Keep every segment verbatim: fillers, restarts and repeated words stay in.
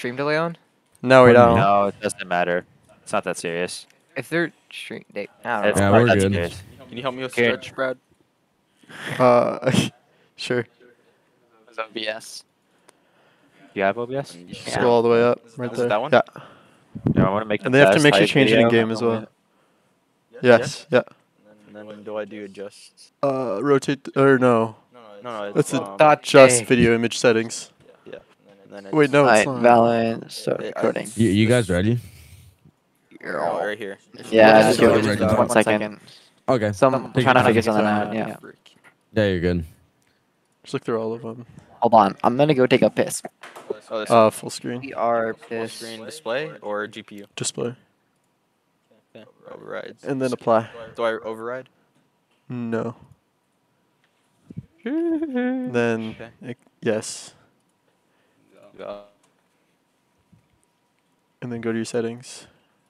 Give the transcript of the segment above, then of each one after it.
stream delay on? No, we don't. No, it doesn't matter. It's not that serious. If they're stream, they, I don't It's know. Yeah, not we're that good. serious. Can you help me with Keiran. stretch, Brad? Uh, sure. Is O B S? You have O B S? Scroll all the way up, right Is there. it that one? Yeah. Yeah, I want to make. And the they have to best make sure you hype change it in video. game as well. Yes. Yeah. And then do I do adjust? Uh, rotate or no? No, no, That's it's, a um, Dot just J. video image settings. yeah. And then it's, Wait, no, it's Alright, not. Valorant, start Yeah, I- recording. You, you guys ready? You're all right here. Yeah, just just go give right it into one it. second. Okay. So I'm Take trying your to figure time. something out, yeah. Yeah, you're good. Just look through all of them. Hold on, I'm gonna go take a piss. Oh, this Uh, full screen We are full pissed. screen display or G P U? display, Yeah. Overrides. and then apply. Do I override? No. Then Okay. it- yes, Uh, and then go to your settings,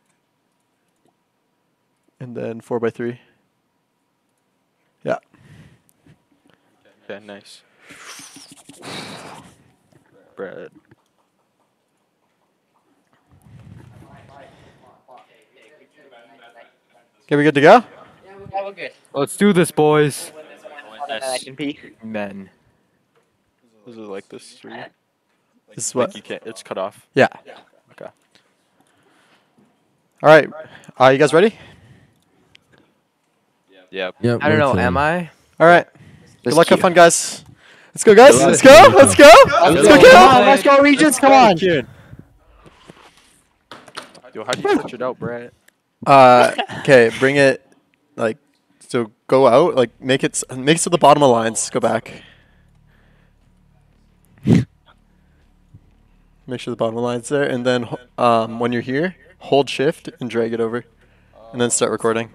and then four by three. Yeah. okay, nice. Brad. Okay, we good to go? Let's do this, boys. Men. Is it like this for you? This is Like what. you can't. It's cut off. Yeah. Okay. All right. Are you guys ready? Yeah. Yep, I don't we're know. chilling. Am I? All right. Good Let's luck, have cue. fun, guys. Let's go, guys. Good Let's luck. go. Let's go. Let's go, Come Kaleb. on, let's go, Regis, come on! Yo, how do you switch it out, Brad? Uh, okay, bring it like so. Go out, like make it, s- make it to the bottom of lines. Go back. Make sure the bottom of lines there, and then ho- um, when you're here, hold Shift and drag it over, and then start recording.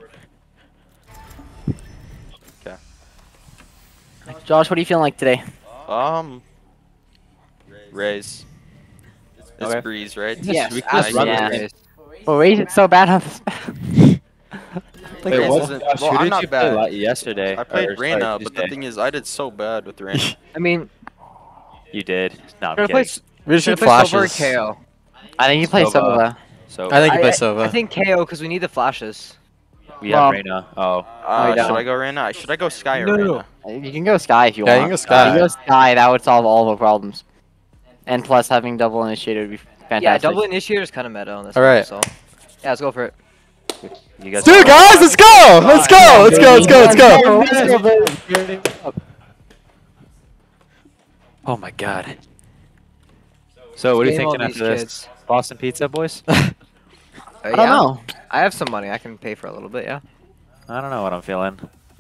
Okay. Josh, what are you feeling like today? Um. Raise. It's Okay. Breeze, right? Yes, We can absolutely. just run Yeah. with it. Well, Rage it's so bad on this Wait, Like, what this. was it? Josh, Well, who I'm did not you play bad. li- yesterday? I played or, sorry, Reyna, but the Tuesday? thing is, I did so bad with Reyna. I mean, You did. No, I'm should I play, kidding. We just should need I play Silver or flashes. K O? I think you play Sova. Sova. So I think you I- play I- Sova. I think K O because we need the flashes. we Well- have Reyna. Oh, Uh, no. should I go Reyna? Should I go Sky or No, no, Reyna? You can go Sky if you Yeah, you want. can go Sky. If you go Sky, that would solve all the problems. And plus, having double initiator would be fantastic. Yeah, double initiator is kind of meta on this. All one, right. So. Yeah, let's go for it. you guys. Dude, guys, let's go! Let's go! Let's go! Let's go! Let's go! Let's go! Oh my god. So, what are you Game all thinking these after this? kids. Boston Pizza, boys? Uh, I don't yeah, know. I have some money. I can pay for a little bit. Yeah. I don't know what I'm feeling.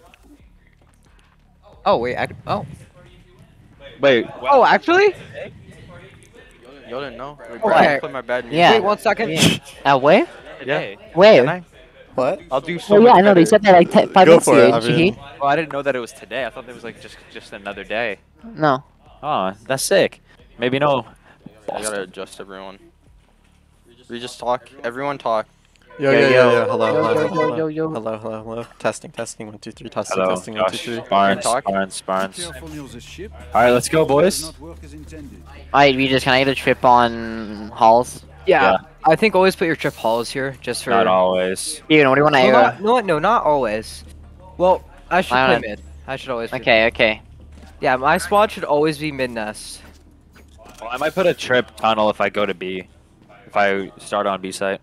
Oh wait. I, oh. Wait, Oh, actually. Y'all didn't know? Wait, Okay. Brad, play my bad music. Yeah. Wait one second. Uh, where? Yeah. Where? Can I? What? I'll do so Oh yeah, much I know. They better. said that like te- five Go minutes for it, ago. Avian. Shahid? well, I didn't know that it was today. I thought it was like just just another day. No. Oh, that's sick. Maybe no. I gotta adjust everyone. We just talk. Everyone talk. Yo, Yo, yo, yo, yo. yo, hello, Yo, hello, yo, hello, yo, yo. hello, hello, hello. Testing, testing, one, two, three, testing, Hello, testing, one, two, Josh. three. Barnes, talk? Barnes, Barnes. Careful news is ship. All right, let's go, boys. Alright, we just can I get a trip on halls? Yeah, Yeah. I think always put your trip halls here just for. Not always. Steven, what do you want to No, air? not, no, no, not always. Well, I should Why play not? mid. I should always. Play Okay, okay. mid. Yeah, my squad should always be mid nest. Well, I might put a trip tunnel if I go to B. If I start on B site.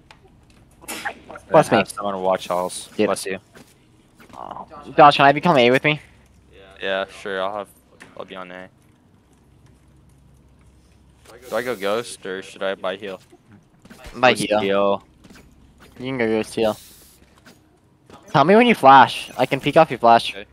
Bless And me. have someone watch halls. Yep. Bless you. Oh. Josh, can I become A with me? Yeah, sure. I'll have. I'll be on A. Do I go Ghost or should I buy heal? By Let's heal. heal. You can go ghost heal. Tell me when you flash. I can peek off your flash. Okay.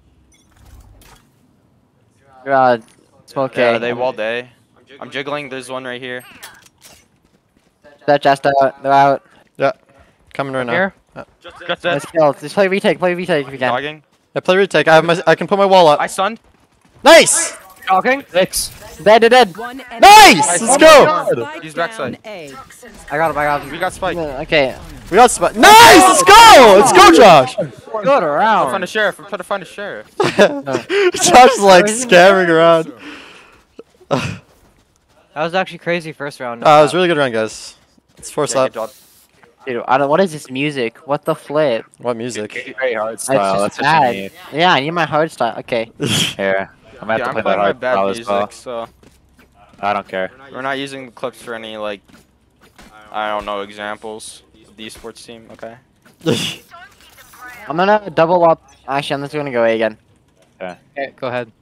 Uh, smoke Yeah, A. they walled A. I'm jiggling. There's one right here. That just out. They're out. Yeah, coming right now. Here. Got that. Let's kill. Just play retake. Play retake if you can. Dogging. I play retake. I have my. I can put my wall I up. stunned. Nice. Talking. Six. Dead, dead, dead. Nice. Let's go. He's backside. I got him. I got him. We got Spike. Uh, Okay. We got spot. Nice. Let's go. Let's go, Josh. Good I'm trying to around. find a sheriff. I'm trying to find a sheriff. Josh is like scamming around. That was actually crazy first round. Uh, it was a really good round, guys. Let's force Yeah, up. good job. Dude, I don't. What is this music? What the flip? What music? Very hard It's style. just That's what you bad. need. Yeah, I need my hard style. Okay. Here, I'm gonna Yeah, have I'm to play playing that my hard bad style as music, well. so I don't care. we're not using the clips for any like, I don't know, examples. The esports team, okay? I'm gonna double up. Actually, I'm just gonna go A again. Okay. Okay, go ahead.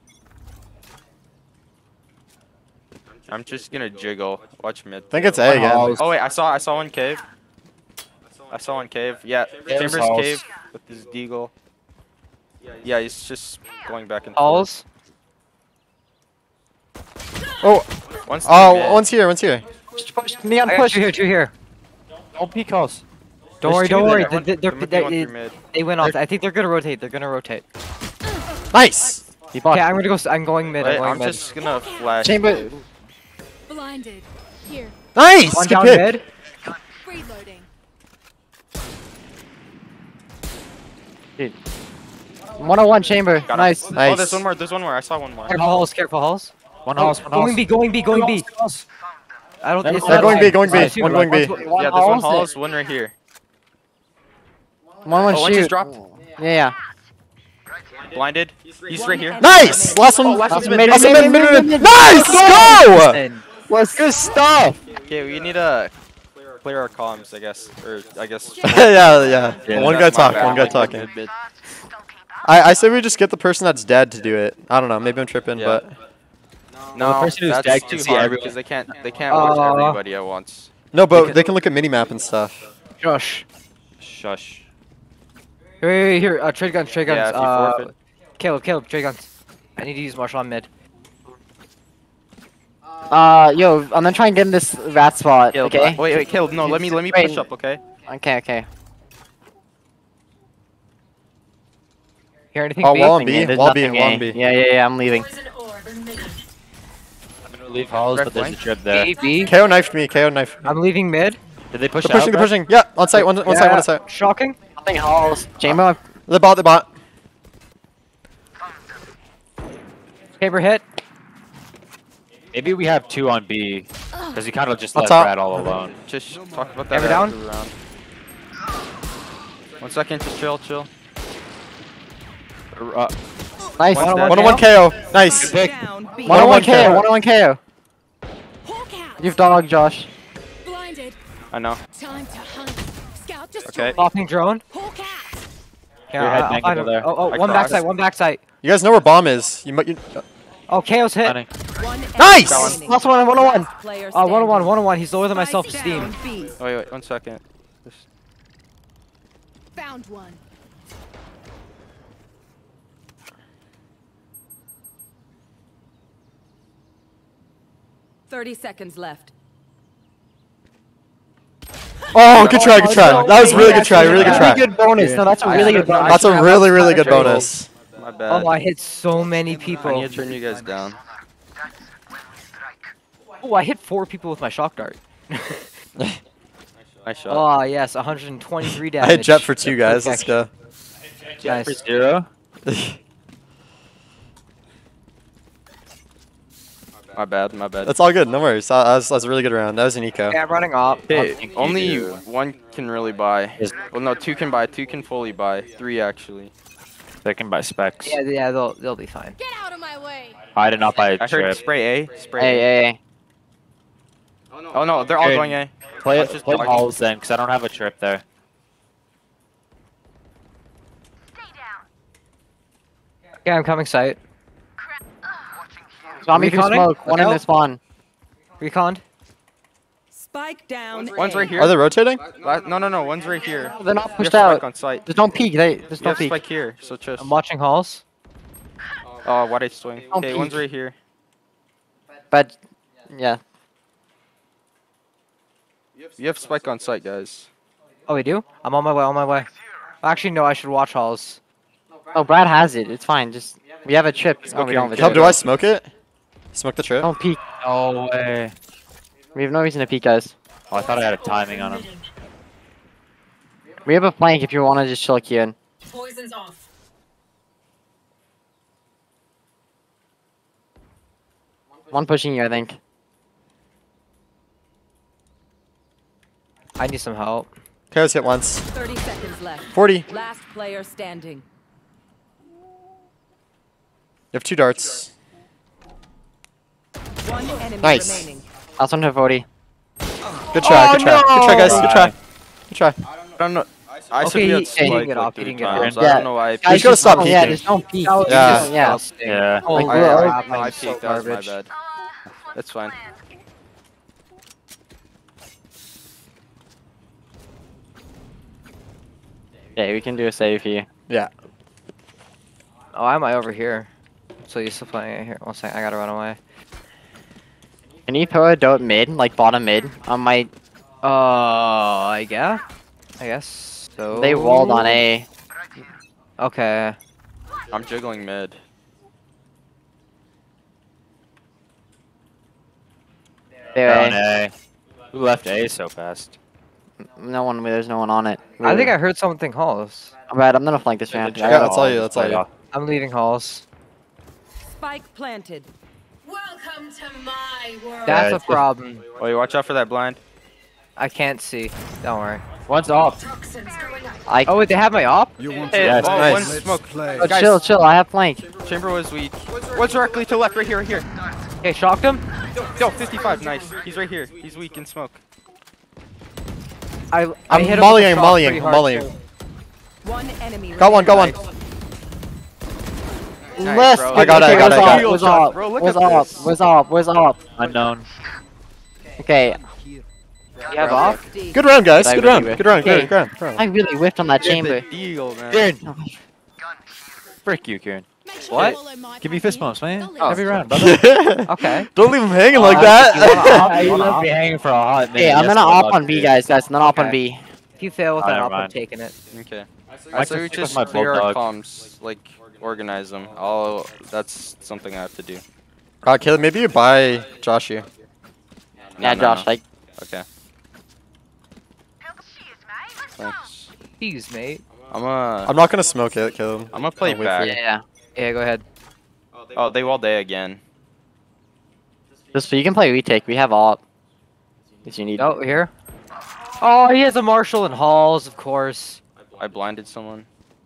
I'm just gonna jiggle. Watch mid. I think it's A again. Oh wait, I saw I saw one cave. I saw one cave. Yeah, Chambers halls. cave with his deagle. Yeah, he's just going back and forth. Halls. Oh, One's oh, mid. one's here, one's here. Push, push, Neon, I got push. two here, two here. Don't peek halls. Don't There's worry, two don't there. worry. Everyone- They, they're, there might be they, one they, through mid. they went off. I think they're gonna rotate. They're gonna rotate. Nice. He bought. Okay, I'm gonna go. s- I'm going mid. I'm Wait, going I'm mid. just gonna flash. Chamber. Blinded. Here. Nice. One Good down pick. mid. Reloading. Dude. one oh one chamber. Got him. Nice. Oh, Nice. there's one more. There's one more. I saw one more. Careful halls. Careful halls. One Oh, halls, one going halls. B. Going B. Going B. I don't. They're It's They're not going live. B, going It's B. not two, One right? going B. One's- One Yeah, there's one halls. halls, one right here. One one Oh, one shoot. just dropped. Yeah, yeah. Blinded. He's right here. Nice. Last one. Oh, last Last one's mid. mid. Last one, Mid, mid, mid, mid, mid, mid. mid. Nice. Let's go. And What's good stuff? Okay, we need to clear our comms, I guess, or I guess. yeah, yeah. Yeah, One guy That's my talk. bad. One guy Mid, talking. mid, mid. I I say we just get the person that's dead to do it. I don't know. Maybe I'm tripping, Yeah. but No, the person who's that's dead too can see hard everyone. because they can't they can't watch Aw. everybody at once. no. But can- they can look at minimap and stuff. Josh. Shush. Wait, wait, wait, here. Uh, trade guns. Trade guns. Yeah, if you uh, forfeit. Caleb. Caleb. Trade guns. I need to use Marshall on mid. Uh, yo, I'm gonna try and get in this rat spot. Caleb, Okay. uh, wait, wait, Caleb, no, let me let me Wait. push up, okay? Okay, okay. Hear anything? Oh, B? wall on B. Yeah, there's Wall B. nothing, Wall yeah. on B. Yeah, yeah, yeah. I'm leaving. I'm gonna leave halls, Red but there's a flank. trip there. B. B. K O knifed me. K O knifed me. I'm leaving mid. Did they push They're pushing. out? They're Brett? pushing. Yeah, on site. One, one side. One side. Shocking. Nothing halls. Chamber. The bot. The bot. Caber hit. Maybe we have two on B, because he kind of just On left top. Brad all alone. Just talk about that Ever after down? the round. One second, just chill, chill. Uh, Nice. One's one dead. One on one K O. Nice. pick. Down. B. on one K O. K O. one on one K O. Hawk out. You've dog, Josh. Blinded. I know. Time to hunt. Scout destroyed. Okay. Locking drone. Hawk out. Yeah, Your head I'll banged find over him. there. Oh, oh, I one crossed. backside. One backside. You guys know where bomb is. You might. You, Oh, K O's hit. Running. One Nice! enemy remaining. Last one. one on one. Player Oh, one on one. standing. One on one. He's lower than my Spike self-esteem. down B. Wait, wait, one second. Just- Found one. Thirty seconds left. oh, good try. Good try. That was really good try. Really good try. Really good bonus. No, that's a really good bonus. That's a really, really good bonus. My bad. Oh, I hit so many I people. need to turn you guys down. Oh, I hit four people with my shock dart. Nice shot. Oh, yes, one hundred twenty-three damage. I hit jet for two guys. Let's go. Nice. For zero. My bad, my bad. That's all good. No worries. That that was, that was a really good round. That was an eco. Yeah, I'm running up. Okay, think you only do. one can really buy. Is- Well, no, two can buy. Two can fully buy. Three actually. They can buy specs. Yeah, yeah, they'll they'll be fine. Get out of my way. I did not buy a I heard trip. spray A. Spray Hey, A. hey, hey. Oh no, they're all Hey. going A. Play Let's it. just Play talk. halls then, because I don't have a trip there. Yeah, I'm coming site. Zombie through Reconning? smoke. One Look in the out. spawn. Reconned. Spike down. One's A. right here. Are they rotating? La- No, no, no. One's right here. They're not We have pushed spike out. on site. Just don't peek. They just We don't have peek. spike here, so just. I'm watching halls. Oh, why did I swing? Don't Okay, one's peek. right here. But yeah. You have spike on site, guys. Oh, we do? I'm on my way. On my way. Actually, no. I should watch halls. Oh, Brad has it. It's fine. Just we have a trip. Oh, we don't have a Kelp, trip. do I smoke it? Smoke the trip? Don't peek. No way. We have no reason to peek, guys. Oh, I thought I had a timing on him. We have a flank if you want to just chill Keiran. Poison's off. One pushing you, I think. I need some help. Okay, let's hit once. thirty seconds left. forty. You Last player standing. have two darts. One enemy Nice. remaining. Last one to forty. Good try, good try. Good try, guys. Good try. Good try. I don't know. I Okay, said we he- had he spike didn't get like off, he three didn't get times. off. I Yeah. don't know why I Guys, peeked. gotta stop Oh, yeah, peeking. just don't peek. That was Yeah. just Yeah. disgusting. Yeah. Oh, I, my I, God, I, I that's so peeked. That was my garbage. bad. That's fine. Yeah, we can do a save here. Yeah. Oh, I am I over here. So you're still playing it here. One second, I gotta run away. Can you throw a dope mid, like bottom mid? I might. Uh, I guess. I guess so. They walled on A. Okay. I'm jiggling mid. They're Down A. A. Who left A so fast? No one. There's no one on it. I think I heard something halls. Alright, I'm gonna flank this round. Yeah, that's all you. That's all you. I'm leaving halls. Spike planted. Welcome to my world. That's Yeah, a it's- problem. Wait, watch out for that blind. I can't see. Don't worry. One's off. I. Oh wait, they have my op? Hey, Yes, oh, nice. one smoke. Oh, Guys, chill, chill. I have flank. Chamber was weak. What's directly to left? Right here, right here. Okay, shocked him. Yo, fifty-five. Nice. He's right here. He's weak in smoke. I, I I'm hit him with mollying, a shock mollying, pretty hard, mollying. too. One enemy. Got one, got one. Nice, Less. bro. I got it, I got it, I got it. Was up? Bro, look Was at up? this. Was up? Was up? Unknown. Okay. You have off? Good round, guys. I Good really round. whiffed. Good round. Okay. Good round. Good round. I really whiffed on that Get chamber. the deal, man. Keiran. Frick you, Keiran. What? Give me fist bumps, man. Oh. Every round, brother. Okay. Don't leave him hanging like Uh, that. You left me hanging for a hot minute. Okay, I'm gonna yesterday, op on B, guys. Guys, I'm gonna op on Okay. B. If you fail with Oh, an never op, I'm mind. taking it. Okay. I I say we just just stick with my clear our bulldog. comms, like organize them. I'll. That's something I have to do. Uh, Kaleb, maybe you buy Joshu. Yeah, No, no, Josh, no. like, Okay. Thanks. Jeez, mate. I'm uh. I'm not gonna smoke it, Kaleb. I'm gonna play I'll wait for back. you. yeah. Yeah, go ahead. Oh, they walled A again. Just so you can play retake. We have op. If you need. Oh, here. Oh, he has a Marshall and Halls, of course. I blinded someone.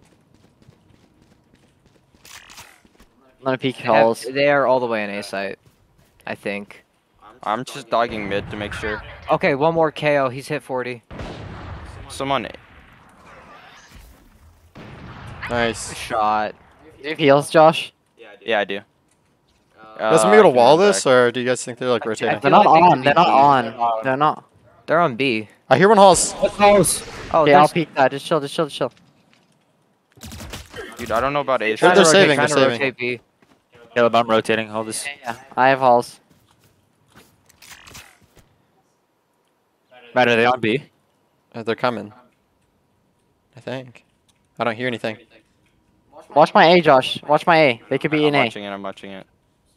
I'm gonna peek They have- halls. They are all the way in A site, I think. I'm just dogging mid to make sure. Okay, one more K O. He's hit forty. Someone. Nice. Shot. Do you have heals, Josh? Yeah, I do. Does Uh, me able to I wall can this, back. or do you guys think they're like I rotating? They're feel not like they could on. be They're not B. on. They're not. They're on B. I hear one halls. Oh, Okay, I'll there's- peek that. Just chill. Just chill. Just chill. Dude, I don't know about A. They're- trying to they're rotate, saving, trying they're to saving. rotate B. Kaleb, I'm rotating. Hold this. Yeah, I have halls. Matt, are they on B? Uh, they're coming. I think. I don't hear anything. Watch my A, Josh. Watch my A. They could be I'm in A. watching it. I'm watching it.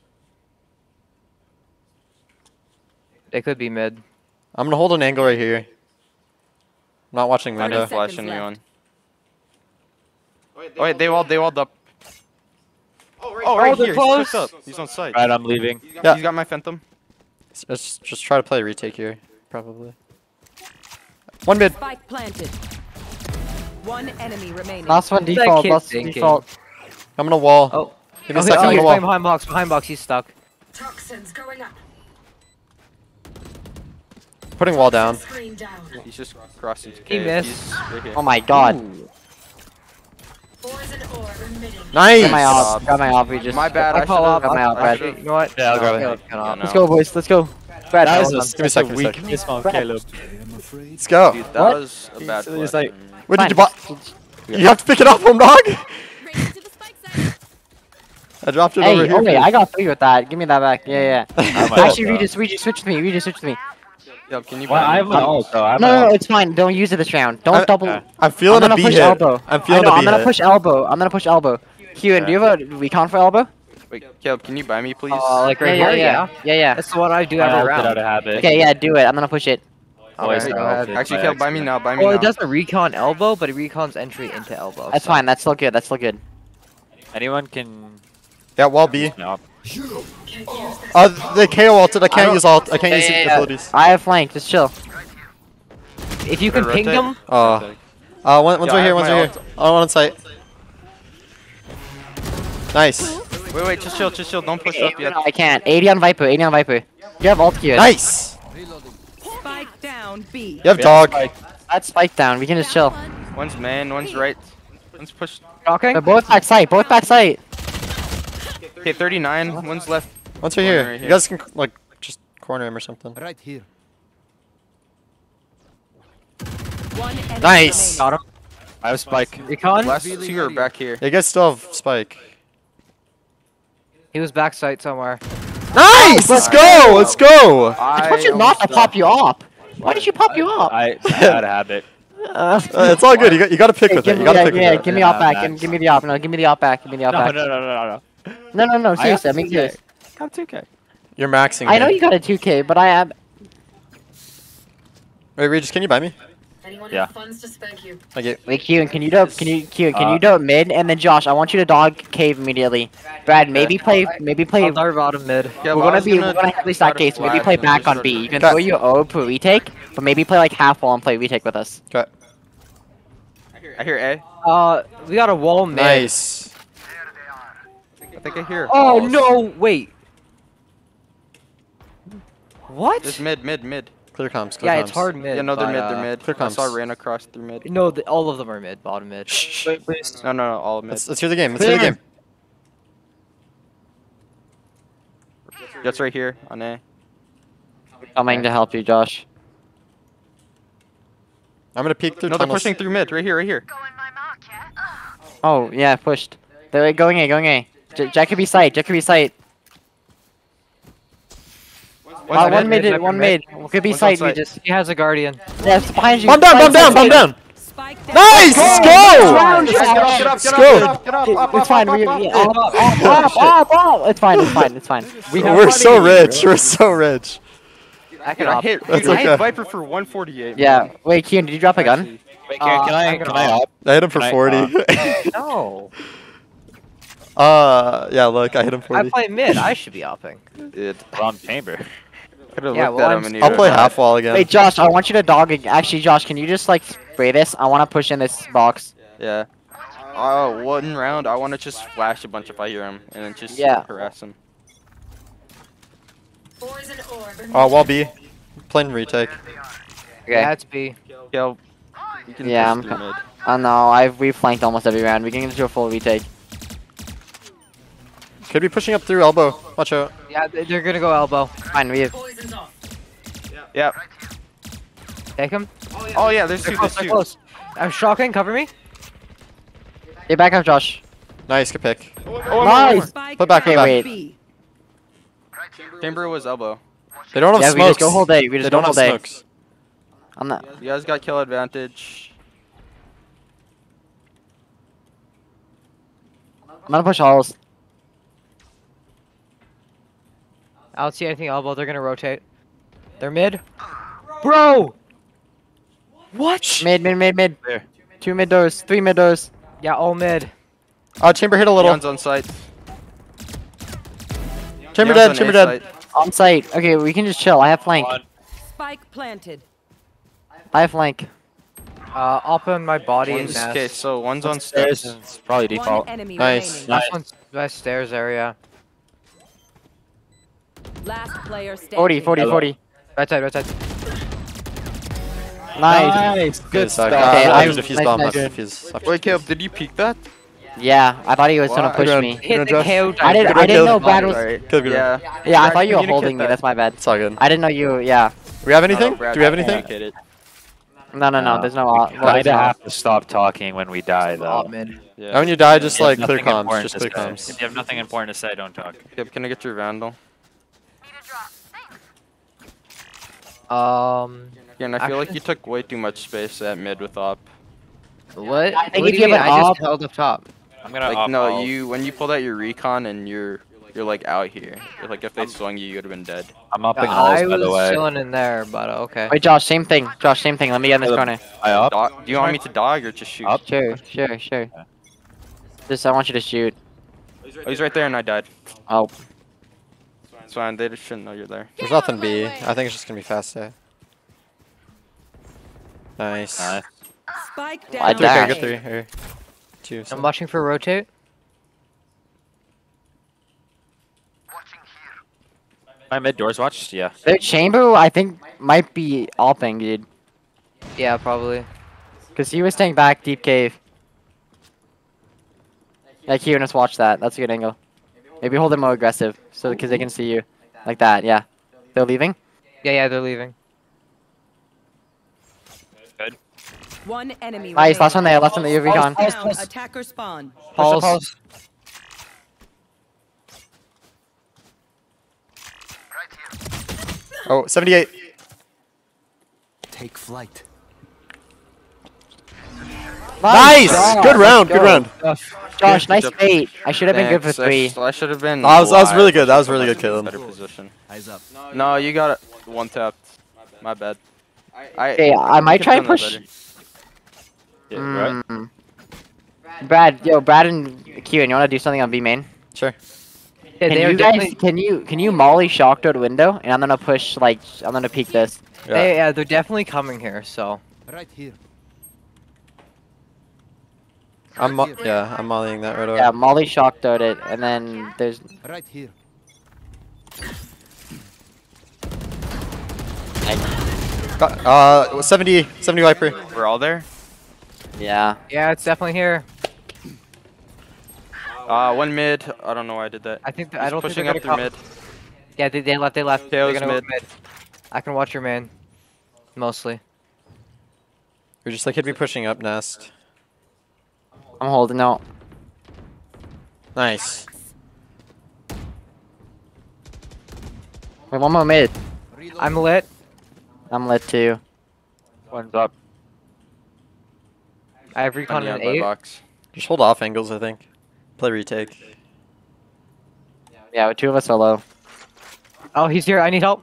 They could be mid. I'm gonna hold an angle right here. I'm not watching I window. didn't flash Seconds anyone. left. Oh wait, they walled. They walled up. Oh, Oh, right they're here. close. He's close up. He's on site. Right, I'm leaving. Yeah. He's got my phantom. Let's just try to play retake here, probably. One mid. Spike planted. One enemy remaining. Last one That default. kid Last thinking. default. I'm gonna wall. Oh. Give me a Okay, second. oh, I'm he's gonna playing wall. behind box. Behind box. He's stuck. Toxins going up. Putting wall down. Screen down. He's just crossing. to He K. missed. He's right here. Oh my god. Poison ore emitting. Nice. Got my off. Got my off. We just. My bad. I I call should up. got my I'll- out, Brad. actually, you know what? Yeah, I'll grab it. Caleb can off. Yeah, Let's go, boys. Let's go. Brad, That was hold a, on. Give me a second, weak second. fist bump, Brad. Kaleb. Let's go. Dude, that What? was a bad It's- it's play. like- What did you Fine. buy? You have to pick it up from dog. Race to the spike site. I dropped it over Hey, here. okay, I got three with that. Give me that back. Yeah, yeah. might Actually, also. Regis, Regis, switch with me. Regis, switch with me. Yo, can you Well, buy I me? have my ult, though. I have No, my no, no, ult. it's fine. Don't use it this round. Don't I- double. Okay. I'm feeling I'm a gonna B push hit. elbow. I'm I feeling know, a B I'm gonna hit. push elbow. I'm gonna push elbow. Keiran, do you have a recon for elbow? Wait, Caleb, can you buy me, please? Uh, like right yeah, here, yeah, yeah. yeah, yeah. That's the one I do I every ulted out round. of habit. Okay, yeah, do it. I'm gonna push it. Always Okay, got go ahead. ulted Actually, by Caleb, buy me accident. now. Buy me Well, now. it doesn't recon elbow, but it recons entry into elbow. That's so- fine. That's still good. That's still good. Anyone can... Yeah, wall B. No. Uh, the K O ulted. I can't don't- use alt. I can't Yeah, use yeah, the yeah. abilities. I have flank. Just chill. If you can Wanna ping rotate? them, Oh. Uh, one, one's Yeah, I right here, have one's my right here. Oh, one on site. Nice. Wait, wait, just chill, just chill. Don't push Okay, up yet. no, I can't. eighty on Viper, eighty on Viper. You have ult Q. Nice. Spike down B. You have dog. That's spike down. We can just chill. One's main, one's right. One's push. talking. They're both back side. Both back side. Okay, thirty-nine. One's left. One's right One here. right You here. guys can like just corner him or something. Right here. One enemy Nice. remaining. Got him. I have Spike. Recon. Last two are back here. Yeah, you guys still have spike. He was backside somewhere. Nice. Let's go. Let's go. I told you not to pop you up. Why did you pop you up? I, I had a habit. Uh, Uh, it's all good. You got you got to pick with give it. me, You got to yeah, pick yeah, with it. give me Yeah, op back. Max. Give, give me the op. No, give me the op back. Give me the op No, back. no, no, no, no, no. No, no, no. I Seriously, I have mean two K. serious. Got two K. You're maxing. I know here. you got a two K, but I am. Wait, Regis, can you buy me? Anyone Yeah. have funds to spank you? I get. Wait, Q, can you do? Can you Q? Can Uh, you do it mid? And then Josh, I want you to dog cave immediately. Brad, maybe play. Maybe play. I'll dart bottom mid. Yeah, We're but I gonna was be. We're gonna heavily try stack to case. Maybe flash play and back just on sort B. of- You can Okay. throw your O for retake, but maybe play like half wall and play retake with us. Okay. I hear A. Uh, we got a wall mid. Nice. I think I hear. Oh no! Wait. What? Just mid, mid, mid. Clear comms. Clear Yeah, comms. it's hard mid. Yeah, no, they're but, mid, uh, they're mid. clear I saw comms. ran across through mid. No, the, all of them are mid. Bottom mid. Shh. Wait, please. No, no, no, all mid. Let's let's hear the game. Let's hear the Clear. game. That's right here on A. Coming to help you, Josh. I'm gonna peek through No, they're tunnels. pushing through mid. Right here, right here. Oh yeah, pushed. They're going A, going A. J Jack could be sight. Jack could be sight. One's Uh, one mid, mid, mid, one mid. mid. Could be One's on sight. We sight. just. He has a guardian. Yeah, it's behind you. Bomb down. Bomb down. Bomb down. Spike down. Nice. Let's go. Round, Get up, get up, Let's get go. up, get up, get up. It's fine. We, we, up, up, up, up, up. It's fine. It's fine. It's fine. We have We're so money. rich. We're so rich. I Dude, can I op. hit, That's dude, I okay. hit Viper for one forty-eight. Yeah. man. Wait, Keiran, did you drop a gun? Actually, Wait, Uh, can, can I I'm can gonna I op. op? I hit him for Can I, forty. No. uh, yeah. Look, I hit him I forty. play mid. I should be opping. Dude, Wrong chamber. could have Yeah, looked well, at I'm him and he I'll would've play died. half wall again. Wait, Josh, I want you to dog. ag- Actually, Josh, can you just like spray this? I want to push in this box. Yeah. Oh, one round. I want to just flash a bunch if I hear him, and then just Yeah. harass him. Poison orb. Oh, wall B. Playing retake. Okay. Yeah, it's B. Yo, you can Yeah, push I'm through mid. I know. I've we flanked almost every round. We can do a full retake. Could be pushing up through elbow. Watch out. Yeah, they- they're gonna go elbow. Fine, we have. Poison's off. Yep. Take him. Oh yeah, there's They're two, close. there's They're two. close. I'm shocking. Cover me. Get back up, Josh. Nice. Good pick. Oh, Nice. Spike Put back, put down back. B. Chamber was elbow. They don't have Yeah, we smokes. just go whole day. We just they go don't whole have day. smokes. I'm not. You guys got kill advantage. I'm gonna push halls. I don't see anything elbow. They're gonna rotate. They're mid. Bro. What? Mid, mid, mid, mid. There. Two mid doors. Three mid doors. Yeah, all mid. Uh, chamber hit a little. Neon's on site. Chamber Neon's dead. on Chamber A dead. site. On site. Okay, we can just chill. I have flank. One. Spike planted. I have flank. Uh, up on my body and One's, nest. okay, so one's on Stairs. steps. It's probably One default. enemy Nice. remaining. Last one's best stairs area. Last player standing. forty, forty, Hello. forty. Right side, right side. Nice. Good stuff. Okay, Uh, I- I'll defuse nice, bomb. nice. I'll defuse. Wait, Caleb, did you peek that? Yeah, I thought he was gonna Why? push Good me. round. Hit Good the round, K O. I didn't. I didn't know Brad was. Alright. Kill, good Yeah. Yeah, I Brad, thought you were communicate holding me. that. That's my bad. It's all good. I didn't know you. Yeah. We have anything? No, Brad, Do we have you anything? communicate it. No, no, no. No. There's no. Well, Kinda there's no- have to stop talking when we die, though. Top mid. Yeah. And when you die, just If you have like clear nothing comms. important Just to clear say. comms. If you have nothing important to say, don't talk. Caleb, can I get your Vandal? Um, Again, I feel like Actually- you took way too much space at mid with op. what? I think what if do you you mean? have an I op- just held up top. I'm gonna Like op no, all. you when you pulled out your recon and you're you're like out here. Like if they swung you, you would have been dead. I'm upping Yeah, halls, I by the was way. chilling in there, but okay. Wait, Josh. Same thing. Josh. Same thing. Let me get in this Caleb. corner. I up. Dog, do you want me to dog or just shoot? Up. Sure, sure, sure. Just, I want you to shoot. Oh, he's right there and I died. Oh, It's fine. They just shouldn't know you're there. There's nothing B. I think it's just gonna be fast A. Nice. Nice. Spike I down. Three, okay, dash. good three. Or two. I'm so- watching for rotate. My mid doors watched. Yeah. Their chamber, I think, might be alping, dude. Yeah, probably. Because he was staying back deep cave. Like, here, let's watch that. That's a good angle. Maybe hold them more aggressive, so because they can see you. Like that, yeah. They're leaving? Yeah, yeah, they're leaving. Good. One enemy. Nice, last one remaining. there, last one there, you're recon. Down. Attacker spawn. Pulse. Pulse. Oh, seventy-eight. Take flight. Nice! Josh, Good round, let's good go. round. Josh, nice bait. I should have been good for Thanks. three. I, should have been. I was- I was really wide. good, that was really Much good, Kaleb. Better position. Eyes up. No, you got it. One tapped. My bad. I. Okay, I might could've try and done that push. better. Yeah, right. Mm. Brad, yo, Brad and Keiran, you wanna do something on B main? Sure. Yeah, Can they are you guys, definitely. can you, can you molly shock door the window, and I'm gonna push like, I'm gonna peek this. Yeah. They, yeah, they're definitely coming here. So Right here. I'm mo- yeah, I'm mollying that right away. Yeah, molly shock door it, and then there's. Right here. Got- Uh, seventy, seventy Viper. We're all there. Yeah. yeah, it's definitely here. Uh, one mid. I don't know why I did that. I think th- He's I don't pushing think up they're through gonna come. mid. Yeah, they, they left. They left. They're Tails gonna mid. go mid. I can watch your man. Mostly. We're just like he'd be pushing up nest. I'm holding out. Nice. Wait, one more mid. I'm lit. I'm lit too. One's up. I have recon Honey in on my eight. box. Just hold off angles, I think. Play retake. Yeah, two of us are low. Oh, he's here. I need help.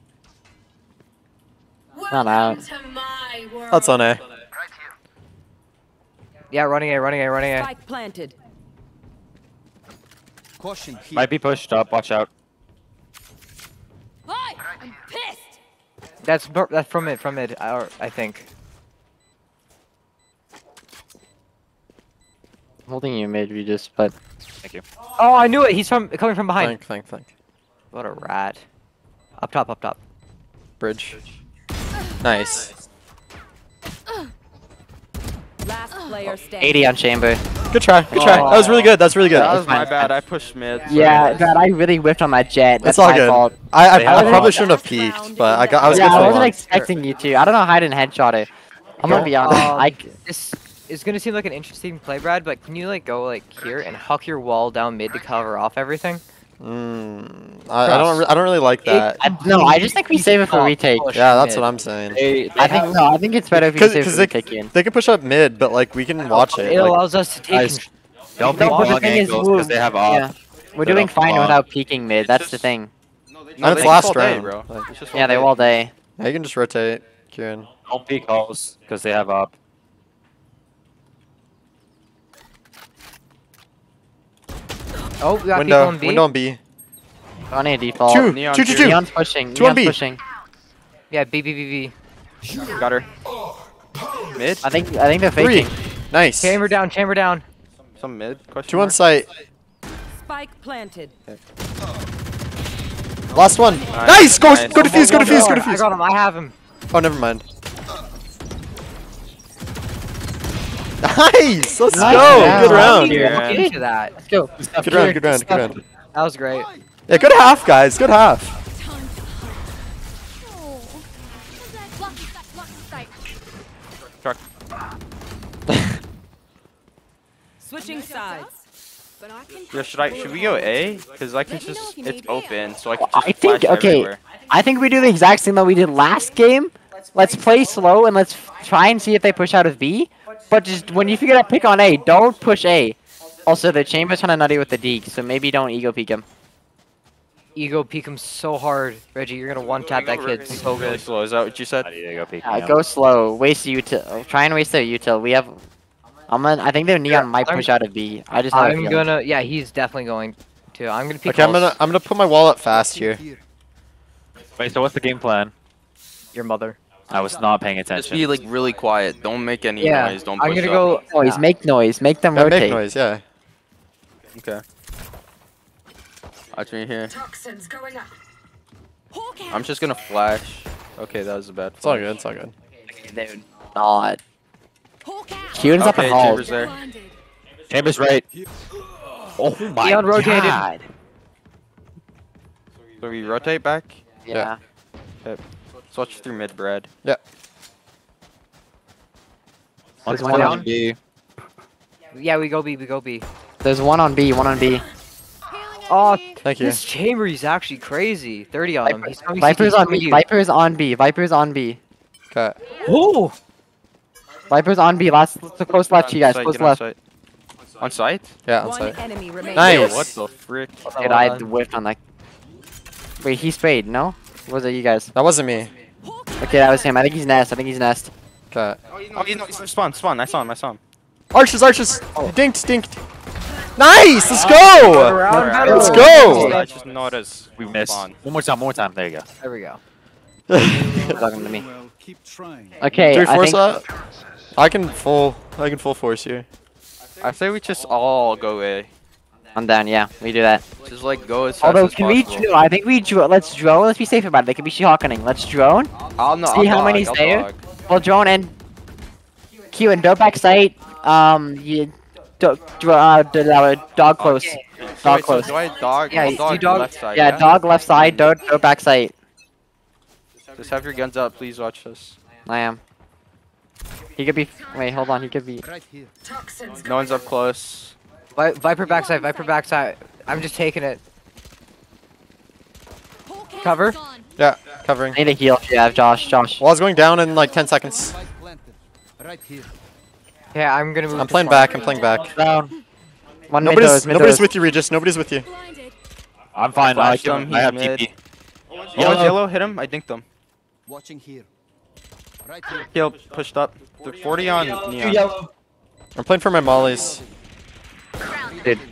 Not out. Welcome to my world. That's on A. Yeah, running A, running A, running A. Spike planted. Caution here. Might be pushed up. Watch out. Hi, I'm pissed. That's bur- that's from mid, from mid. I, or, I think. I'm holding you mid, we just, but. Thank you. Oh, I knew it. He's from coming from behind. Flank, flank, flank. What a rat. Up top, up top. Bridge. Nice. Last player standing. eighty on chamber. Good try, good try. That was really good, that's really good. That was fine, my it's bad. fine. I pushed mid. Yeah, God, I really whiffed on that jet. That's It's all my good. fault. I, I, They I have probably it. shouldn't have peeked, but I got I was Yeah, good I for wasn't one. expecting you to. I don't know how I didn't headshot it. I'm gonna be honest. Um, I, This is gonna seem like an interesting play, Brad, but can you like go like here and huck your wall down mid to cover off everything? Mm, I, I don't re- I don't really like that. I, no, I just think we save it for retake. Push Yeah, that's mid. what I'm saying. They, they I think no, I think it's better if we save it Because for they, retake in. they can push up mid, but like we can watch it. It Like, allows us to take. Guys, con- don't No, pick but the long thing is, angles we're- because they have off. Yeah, we're They doing don't fine block. without peeking mid. It's That's the just- thing. No, And they it's can last all day, round. bro. Like- It's just Yeah, all they day. all day. yeah, you can just rotate, Keiran. Don't peek holes because they have up. Oh, we got Window, people on B. window on B. On a default. Two, Neon two, two, two. two. Neon's pushing. Two on Neon's B. pushing. Yeah, B, B, B, B. Got her. Mid. I think I think they're Three. faking. Nice. Chamber down, chamber down. Some mid. Question Two on mark? site. Spike planted. Last one. Nice, Nice. Go, nice. go defuse. Go One defuse. Go more. I defuse. got him. I have him. Oh, never mind. Nice. Let's Nice go. round. Good round. Yeah. Look into that. Let's go. Good round. Good round. Good round. That was great. Yeah, good half, guys. Good half. Truck. Switching sides. Yeah, should I? Should we go A? Because I can just. It's open, so I can just I think flash okay. everywhere. I think we do the exact same that we did last game. Let's play slow and let's try and see if they push out of B. But just when you figure out pick on A, don't push A. Also, the chamber's kind of nutty with the deke, so maybe don't ego peek him. Ego peek him so hard, Reggie. You're gonna one tap that kid so Really good. slow. Is that what you said? I need to go peek. Uh, now. go slow. Waste util. Try and waste their util. We have. I'm gonna. I think their neon might I'm- push out of B. I just. Have a I'm feeling. gonna. Yeah, he's definitely going to. I'm gonna peek. Okay, I'm holes. gonna I'm gonna put my wall up fast here. Wait, so what's the game plan? Your mother. I was not paying Just attention. be like really quiet. Don't make any Yeah, noise. Don't push I'm gonna up. go. Noise, make noise, make them Yeah, rotate. make noise, yeah. Okay. Watch me here. Toxins going up. Hawk out. I'm just gonna flash. Okay, that was a bad. It's all flash. good, it's all good. Dude, not. Hawk out. Keiran's up Okay, at hall. Chambers there. Blinded. Chambers right. Oh my Keon rotated. God. So we rotate back. Yeah. Switch through mid, Brad. Yeah. There's one one down. on B. Yeah, we go B. We go B. There's one on B, one on B. Oh, Thank you. this chamber is actually crazy. thirty on him. He's coming Viper's he's on coming B. you. Viper's on B. Viper's on B. Okay. Oh, Viper's on B. Last, so close left, you guys. Site, Close get on left. site. On site? Yeah, on One site. enemy remaining. Nice. Yo, what the frick? Dude, I whiffed on that. Wait, he sprayed, no? Or was it you guys? That wasn't me. Okay, that was him. I think he's nest. I think he's nest. Okay. Oh, you know, spawn, spawn. I saw him. I saw him. Arches, arches! Dinked, dinked. Nice! Let's go! Round Let's battle. go! I just noticed. We missed. Spawn. One more time. One more time. There you go. There we go. Talking to me. Okay, Do we I force think. that? I can full, I can full force here. I say we just all go A. I'm down. Yeah, we do that. Just like go as fast Although, as can we? possible. No, I think we. Dro let's drone. Let's be safe about it. They could be shotgunning. Let's drone. I'll know. See I'll how dog, many's I'll there? dog. Well, drone and Q and go back site. Um, you. Do, do, uh, do, uh, dog close. So Dog wait, so close. do I dog? Yeah, I'll you dog, dog- left side. Yeah, dog left side. Don't go back site. Just have your guns up. Please watch this. I am. He could be. Wait, hold on. He could be. Toxins No one's up close. Vi Viper backside. Viper backside. I'm just taking it. Cover. Yeah, covering. I need a heal. Yeah, Josh. Josh. Well, I was going down in like ten seconds. Yeah, I'm gonna move. I'm to playing spawn. back, I'm playing back. Down. One mid Nobody's, doors, mid nobody's doors. with you, Regis. Nobody's with you. blinded. I'm fine. I, flashed can, him, I have he's mid. T P. Yellow, Yellow. yellow, hit him. I dinked him. Watching here. Right here. Kill, pushed up. The forty on neon. Yellow. I'm playing for my mollies. Dude.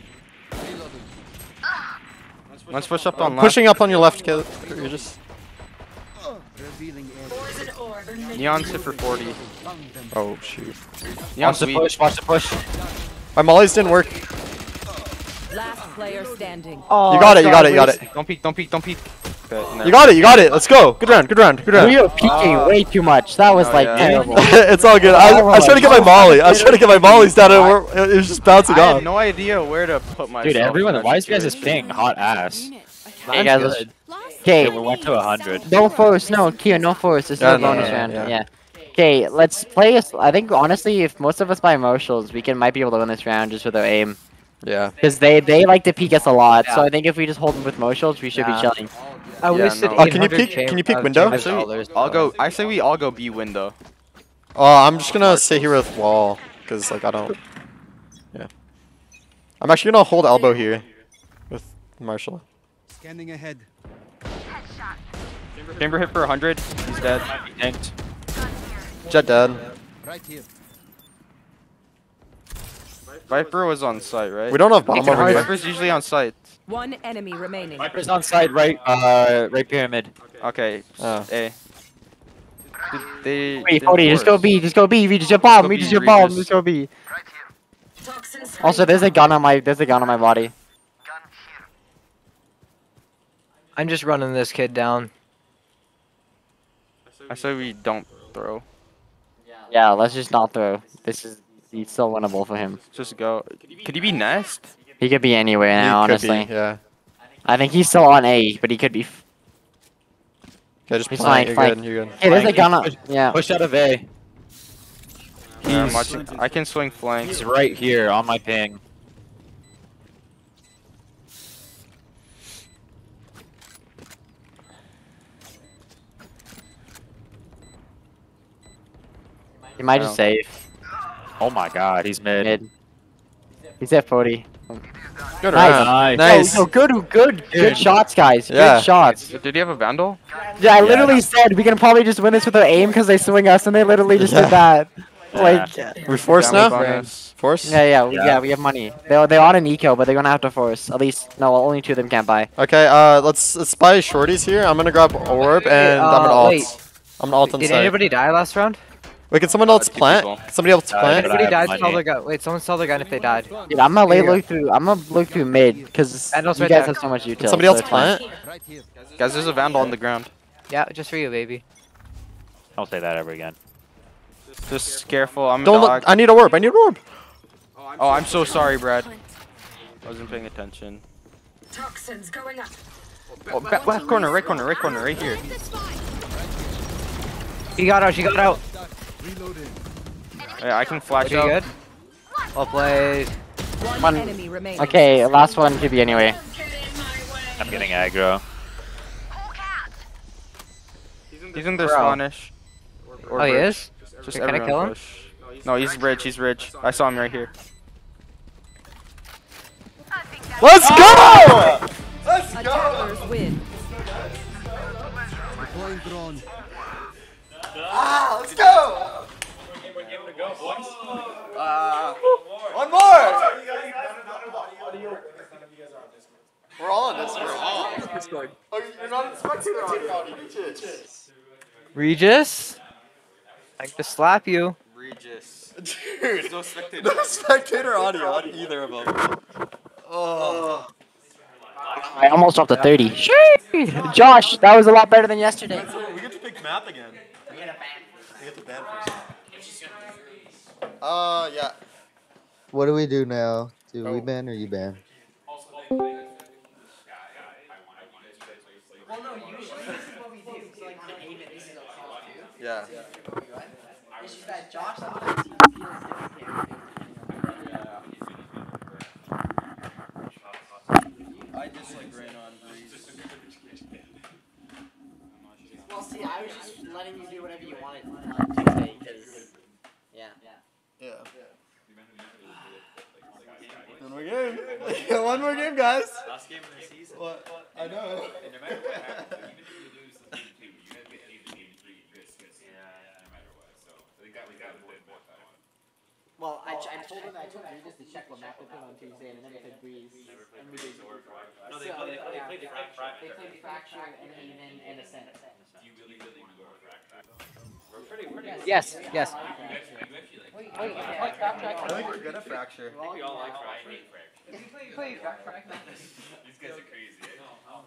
Let's push up on left. Pushing up on your left, Kaleb. Regis. Revealing area. Poison orb emitting. Neon's hit for forty. Oh, shoot. Neon's Watch the weak. push. Watch the push. My mollies didn't work. Last player standing. Oh, You got it, you got it, you got it. Don't peek, don't peek, don't peek. Okay, You got it, you got it. Let's go. Good round, good round, good We round. were peeking way too much. That was Oh, like yeah. terrible. It's all good. I, I was trying to get my molly. I was trying to get my mollies down and we're- it was just bouncing I had off. no idea where to put myself. Dude, everyone. in that Why is you guys situation. ping hot ass? Hey guys, let's- Okay, okay. we went to a hundred. No force, no, Kia, no force. This is Yeah, a no, bonus yeah, round. yeah. Yeah. Okay, let's play. A, I think honestly, if most of us buy emotionals, we can might be able to win this round just with our aim. Yeah. Because they they like to peek us a lot. So Yeah. I think if we just hold them with emotionals, we should Yeah. be chilling. I Yeah, wasted no. Oh, can you eight hundred peek- cham- can you peek uh, window? chamber I say, dollars. I'll go. I say we all go B window. Oh, I'm just gonna sit here with wall. Because, like, I don't. Yeah. I'm actually gonna hold elbow here. With Marshall. Scanning ahead. Chamber hit for one hundred. He's dead. Yanked. Jet dead. Right here. Viper was on site, right? We don't have bomb Taking over hard. here. Viper's usually on site. One enemy remaining. Viper's on side right. Uh, right pyramid. Okay. Oh. A. Did they? Wait, didn't Cody, just go force. B, just go B, we just jump bomb, go we B, just jump bomb, Regis. just go B. Toxins Also, there's a gun on my, there's a gun on my body. I'm just running this kid down. I say we don't throw. Yeah, let's just not throw. This is, he's still winnable for him. Just go. Could he be nest? He could be anywhere now, He could be, honestly. yeah. I think he's still on A, but he could be. F Okay, just He's plant. fine, You're fine. good, you're good. hey, there's a Flank. gun on. Yeah. Push out of A. Yeah, I'm watching. I can swing flank. He's right here on my ping. He might just save. Oh my god, he's mid. Mid. He's at forty. Good Nice. round. Nice. Nice. Oh, good, good, good Dude. shots, guys. Yeah. Good shots. Did he have a vandal? Yeah, I literally said we can probably just win this with our aim because they swing us, and they literally just Yeah. did that. Like, We force Download now? bonus. Force? yeah, yeah, we- Yeah. yeah, we have money. They're they're on an eco, but they're gonna have to force. At least, no, only two of them can't buy. Okay, uh, let's let's buy shorties here. I'm gonna grab orb and I'm gonna uh, ult. wait. I'm alt on Did site. anybody die last round? Wait, can someone else two plant? people. Can somebody else Uh, plant? but I Anybody have died? money. Tell their gun. Wait, someone tell their gun if they died. Dude, I'm gonna lay Here you look through. I'm gonna look through mid because And also you right guys there. have so much util. Can somebody so else it's fine. plant? Right here. Guys, there's a vandal on the ground. Yeah, just for you, baby. Don't say that ever again. Just careful. I'm a Don't dog. look. I need a orb. I need an orb. Oh, I'm so sorry, Brad. I wasn't paying attention. Toxins going up. Oh, back, left corner, right corner, right corner, right here. She got out. She got out. Reloading. Yeah, I can flash Okay, out. good. Well played. One, One- enemy remaining. Okay, last one should be anyway. Get in my way. I'm getting aggro. He's in their Bro. spawnish. Or Oh, he bridge. is? Just Can I everyone kill him? push. No, he's rich. He's rich. I saw him right here. Let's go! Attackers win. Deploying drone. Let's go! One more! We're all on Discord. Oh, you're not in spectator audio. Regis? I like to slap you. Regis. Dude, No spectator. no spectator audio on either of them. Oh. I almost dropped a thirty. Sheesh. Josh, that was a lot better than yesterday. We get to pick map again. We get to ban first. Uh, yeah. What do we do now? Do we Oh. ban or you ban? Yeah. It's just that Josh I just like ran on Breeze. Well, see, I was just letting you do whatever you wanted on Tuesday, because, yeah. Yeah. One more game. One more game, guys. Last game of the season. What? I know. Well, I, I told him I told Regis to check what map they put on Tuesday, and then they said Breeze. And we did. No, they So, played, they yeah, played they Fracture. They played Fracture and Haven and Ascent. Do you really, really want to go with Fracture? We're pretty, pretty. Yes, yes. I think we're good at fracture. I think we all like Fracture. These guys are crazy. No,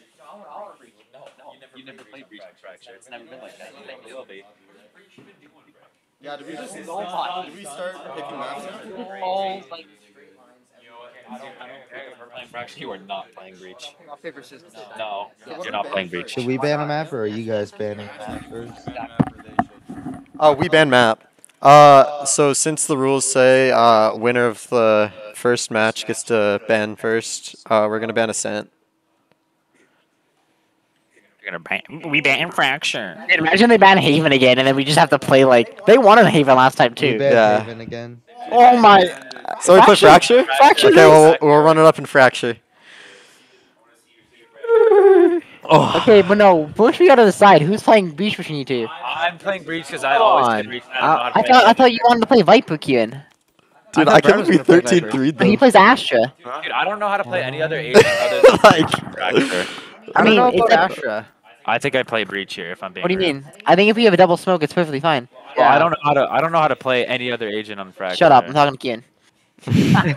no, you never played Breach Fracture. It's never been like that. You think it will be. Yeah, did we just did we start picking maps? Oh, like, I don't, I don't think if we're playing Fracture, you are not playing Breach. my favorite system. No, you're not playing Breach. Should we ban a map or are you guys banning a map first? Oh, we ban map. Uh, so since the rules say uh, winner of the first match gets to ban first, uh, we're gonna ban Ascent. You're gonna ban. We ban Fracture. Dude, imagine they ban Haven again, and then we just have to play like they wanted Haven last time We too. ban Yeah. Haven again. Oh my! So we put Fracture? Fracture Okay, well, we'll, we'll run it up in Fracture. Oh. Okay, but no. Once we got to decide who's playing Breach between you two. I'm playing Breach because I Come always on. play Breach. and I don't know how to I play thought I it. thought you wanted to play Viper, Keiran. Dude, I I thought Brad can't was be gonna play thirteen Viper. three But he though. plays Astra. Dude, I don't know how to play any other agent other than Like, Fracture. I I mean, don't know it's about like- Astra. I think I play Breach here if I'm being. What do you real. mean? I think if we have a double smoke, it's perfectly fine. Well, I don't know how to. I don't know how to play any other agent on Fracture. Shut up! I'm talking to Keiran.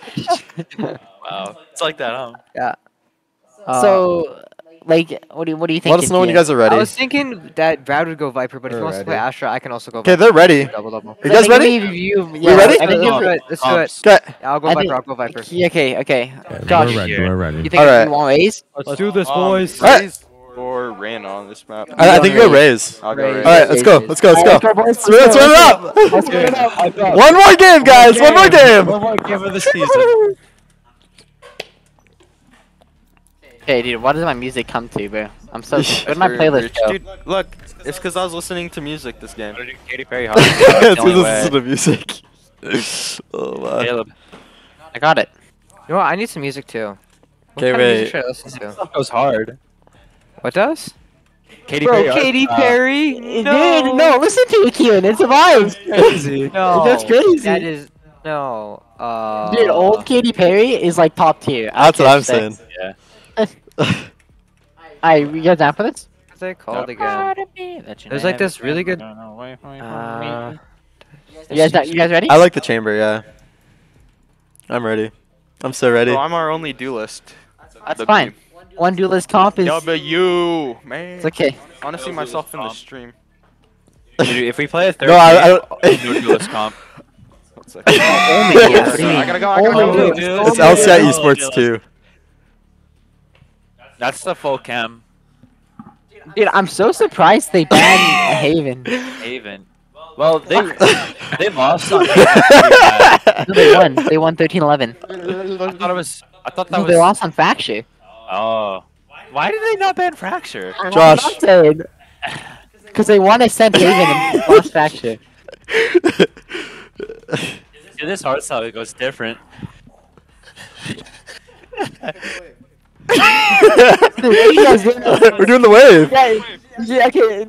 Wow, it's like that, huh? Yeah. Uh, So, like, what do you what do you think? let us know when you guys are I ready. was thinking that Brad would go Viper, but if he We're wants to play ready. Astra, I can also go Okay, Viper. they're ready. Double double. Are you guys ready? You, We ready? I think Let's if- do it. Let's do it. Okay. Yeah, I'll go I Viper. think- I'll go Viper. Yeah, okay, okay. Okay, Josh, we're ready. here. We're ready. you think Alright. you want A's? Let's do this, Um, boys. Alright. Or rain on this map. I, I think you go Raise. I'll go Raise. raise. Alright, let's go. Let's go. Let's go. Let's Let's let's run it Let's get it up. up. One more game, guys. One more game. One more game of the season. Okay, dude, what does my music come to, bro? I'm so. Where'd my playlist go? Dude, look, it's because I was listening to music this game. Katy Perry. Hard. It's The only because way. this is the music. Oh my. Caleb. I got it. You know what? I need some music too. What Okay, kind of music wait. should I listen to? That goes hard. What does? Katy Bro, Perry. Katy uh, Perry. Dude, no, listen to it, Keiran. It's a vibe. Crazy. No, That's crazy. That is no. Uh, Dude, old Katy Perry is like top tier. I That's what I'm can't say. saying. Yeah. Alright, you guys down for this? What's it called again? There's like this really good. Uh, You guys, you guys ready? I like the chamber, yeah. I'm ready. I'm so ready. Oh, I'm our only duelist. That's The fine. beam. One duelist comp is. W, man. It's okay. I want to see myself in the stream. Dude, if we play a third No, I, I game, don't. we'll do a duelist comp. One second. Yes. I gotta go. I gotta Only go. duelist. It's L C I Esports too. That's the full cam. Dude, I'm so surprised they banned Haven. Haven. Well, they they lost on. No, they won. They won thirteen eleven. I thought it was. I thought that No, was. they lost on Fracture. Oh. Why did they not ban Fracture? Josh. Because they won Ascent Haven and lost Fracture. Dude, this hard style it goes different. Dude, what are you guys doing? We're doing the wave. Yeah, yeah, okay.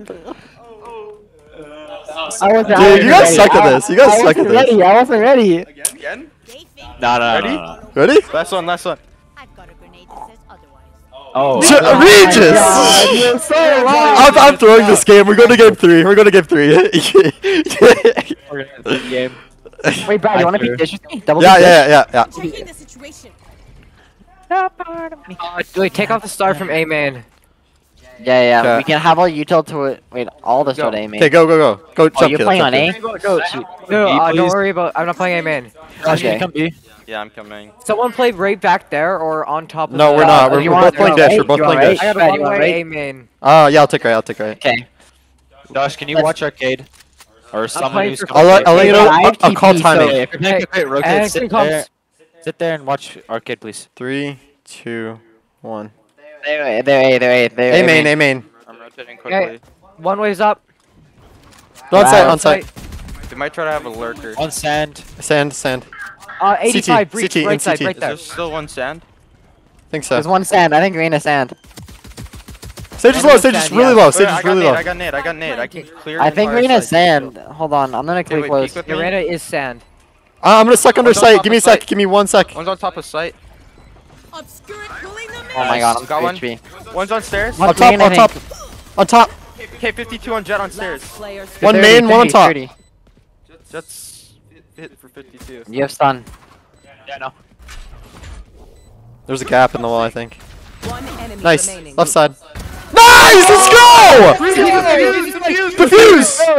I wasn't, I Dude, wasn't you guys ready. suck at I- this. You guys I suck wasn't at this. ready. I wasn't ready. Again? No, no, Ready? no, no, no. Ready? Last one. Last one. I've got a grenade that says otherwise. Oh. J- God, Regis! you're so I'm, loud. I'm throwing this game. We're going to game three. We're going to game three. We're gonna play the game. Wait, Brad, you want to Sure. pick dish with me? Double yeah, pick yeah, yeah, yeah. Checking the situation. uh, wait, take off the star from A main. dish? Yeah, yeah. Okay. We can have all util to it. Wait, all this Go. to A main. Okay, go, go, go. Go Oh, jump you're kill, playing jump on kill. A? Go, go. No, uh, don't worry about. I'm not playing A main. Okay. Come B. Yeah, I'm coming. Someone play right back there or on top of. No, the, we're not. Uh, We're, you we're want- both playing you want dish. We're eight? both You playing want dish. I got Brad, a you want one-way right? A main. Uh, yeah, I'll take right. I'll take right. Okay. Josh, can you Let's- watch arcade? Or someone playing who's for- coming I'll let, to I'll let you know. I have I'll, I'll call T P, so timing. if- Okay, okay, okay, rotate, And sit comps. there, sit there and watch arcade, please. Three, two, one. They're A, they're A, they're A, they're A main, A main. I'm rotating Okay. quickly. One way's up. No, on Wow. site, on site. They might try to have a lurker. On sand. Sand, sand. Uh, eighty-five C T, breach, C T, right and side, C T. right Is there. there still one sand? Think so. There's one sand. I think Reina sand. Sage is One low. Sage is sand, really yeah. low. Wait, Sage I is got really nade, low. I got nade, I got nade. I can clear I the think entire Reina's side. sand. Hold on, I'm gonna click wait, close. peek with Your me. Reyna is sand. Uh, I'm gonna suck under One's on sight. top Give me a of sec. site. Give me one sec. One's on top of site. Obscure it, pulling them Oh my god, I'm Got one. H P. One's on stairs. One On top, Reina, on I top, think. on top. K fifty-two on jet on stairs. Player One thirty, main, one on thirty, top. thirty. Jet's hit for fifty-two. You have stun. Yeah, no. There's a gap in the wall, I think. One enemy Nice. remaining. Left side. Nice! Let's go! Defuse!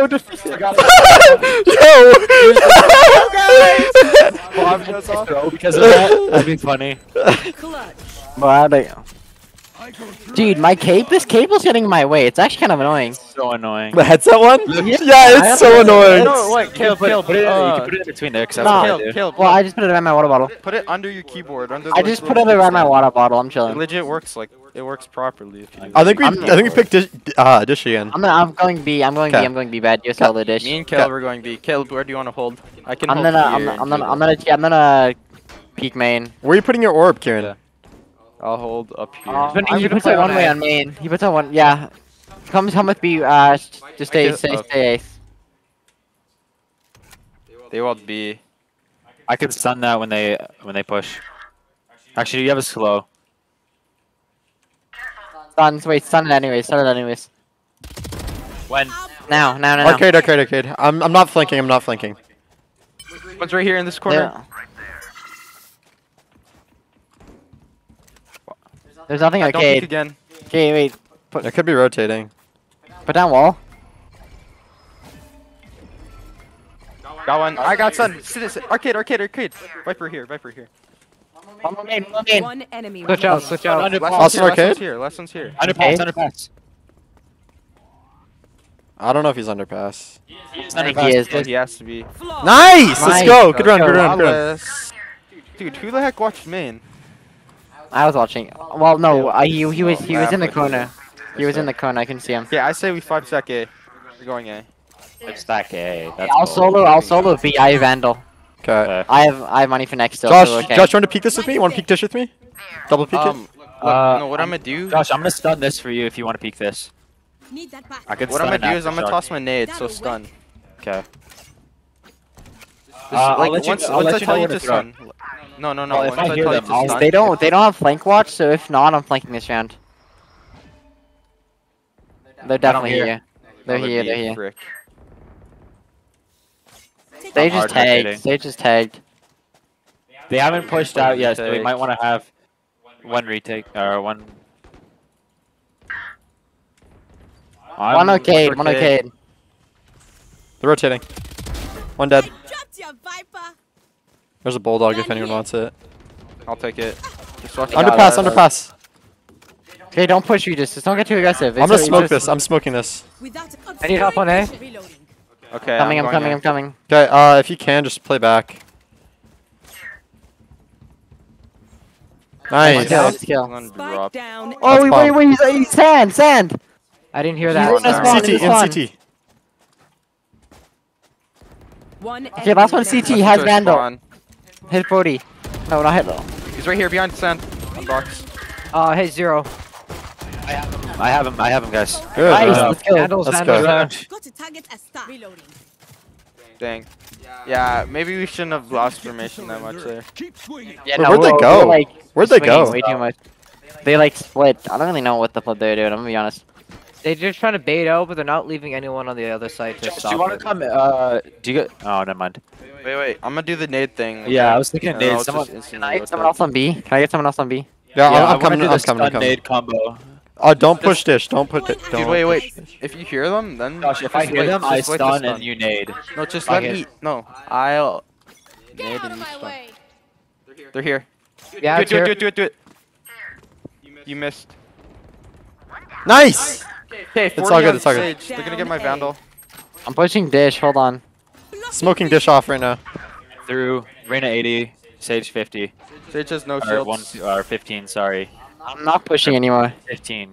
Yo! Well, I'm gonna throw because of that. That'd be funny. Clutch. But I- Dude, my cape, this cable's getting in my way. It's actually kind of annoying. So annoying. The headset one? Yeah, it's so annoying. No, wait, kill, kill, Put it, uh, you can put it in between there, because that's No. what I kill, do. kill. Well, I just put it around my water bottle. Put it under your keyboard. Under. I the just little put it around my stand. water bottle. I'm It chilling. legit works like it works properly if you do I think we, I'm- I think we picked dish, uh, dish again. I'm, I'm going B. I'm going B. Okay. I'm going B bad. You sell the dish. Me and Kaleb are going B. Kaleb, where do you want to hold? I can I'm hold gonna, I'm, here I'm and gonna, do I'm that. gonna, I'm gonna peek main. Where are you putting your orb, Kieran? Yeah. I'll hold up here. Um, But I'm he gonna puts play it one on way A. on main. He puts it one. Yeah. Come, come with B. Uh, s- just stay, can- stay, okay. stay ace. They want B. I could stun that when they when they push. Actually, you have a slow. Stun. Wait, stun it anyways. Stun it anyways. When? Now, now, now, now. Arcade, arcade, arcade. I'm, I'm not flanking. I'm not flanking. One's right here in this corner. There- There's nothing I don't peek arcade. again. Okay, wait. It could be rotating. Put down wall. Got one. I got sun. Sit, sit. Arcade, arcade, arcade. Viper here. Viper here. One more main. One more main. One enemy Switch remaining. out, switch out. Under Last pass. one's here. Last arcade? one's here. Last one's here. Underpass, Okay. underpass. I don't know if he's underpass. He's I think underpass. he is. Yeah, he has to be. Flawless. Nice! Let's Nice. go. Good run, Go. good run, good run. Flawless. Dude, who the heck watched main? I was watching. Well, no, uh, he he was he was in the Map. corner. He was in the corner. I couldn't see him. Yeah, I say we five stack A. We're going A. It's stack A. That's I'll bold. solo. I'll solo B. I have Vandal. Okay. Okay. I have I have money for next still. Josh, so okay. Josh, you want to peek this with me? You want to peek dish with me? Double peek Um, it? look, Uh, no, what I'm gonna do? Josh, I'm gonna stun this for you if you want to peek this. Need that back. I could What I'm stun gonna do it is I'm after gonna Josh. toss my nade, so stun. Okay. This- Uh, I'll like let you- once, I'll once let I you tell know you when to to throw. stun. No, no, no. Well, if once I I hear tell you them, to I'll- stun. They don't they don't have flank watch. So if not, I'm flanking this round. They're definitely hear. here. They're That would here. be They're a here. frick. They I'm just hard tagged. rotating. They just tagged. They haven't pushed out yet, so we Retake. might want to have one retake or one. I'm- One arcade. One arcade. arcade. They're rotating. One dead. Dropped your viper. There's a bulldog if anyone wants it. I'll take it. Just watch got Underpass, it. underpass. Okay, don't push you. Just, just don't get too aggressive. I'm It's gonna a- smoke it's just- this. I'm smoking this. Without I need help on A. Reloading. Okay, Coming. I'm going coming. in. I'm coming. Okay, uh, if you can, just play back. Nice. Let's kill. Let's kill. I'm gonna Spike drop. down. Oh, That's wait, bomb. wait, he's, he's sand, sand. I didn't hear He's that. in this Sorry. one, C in T, this in one. C T. One Okay, last one C T Left has to Vandal. spawn. Hit forty. No, not hit though. He's right here behind the sand. On box. Uh, hey, zero. I have him. I have him, guys. Good. Nice, uh, let's go. Vandals, Let's vandals, go. vandals. Got to target a star. Reloading. Dang. Yeah, maybe we shouldn't have lost formation that much there. Yeah, Wait, where'd they we're- go? we're, like, Where'd they swinging go? Way too much. They like split. I don't really know what the flip they're doing. I'm gonna be honest. They're just trying to bait out, but they're not leaving anyone on the other side to Josh, stop do you want to it. come? Uh, do you get? Oh, never mind. Wait, wait. I'm gonna do the nade thing. Yeah, I was thinking And nade. I'll Someone- just instantly Can I get rotate. someone else on B? Can I get someone else on B? Yeah, Yeah, I I'm, I'm wanna coming. do I'm the coming. I'm stun coming. nade combo. Oh, don't push dish. Don't put it. Dude, Don't. wait, push wait. dish. If you hear them, then Josh, if I just hear wait, them, I just wait to stun and you nade. No, just Fuck let it. me. No, I'll. Get Nade out and of you my stun. way. They're here. Yeah, do it, it's do it, here. do it, do it, do it. You missed. Nice. Okay, It's forty all good, on it's all good. Sage. They're gonna get my Vandal. I'm pushing dish. Hold on. Smoking dish off right now. Through Reyna eighty, Sage fifty, Sage has no or shields. one or fifteen. Sorry, I'm not pushing anymore. fifteen.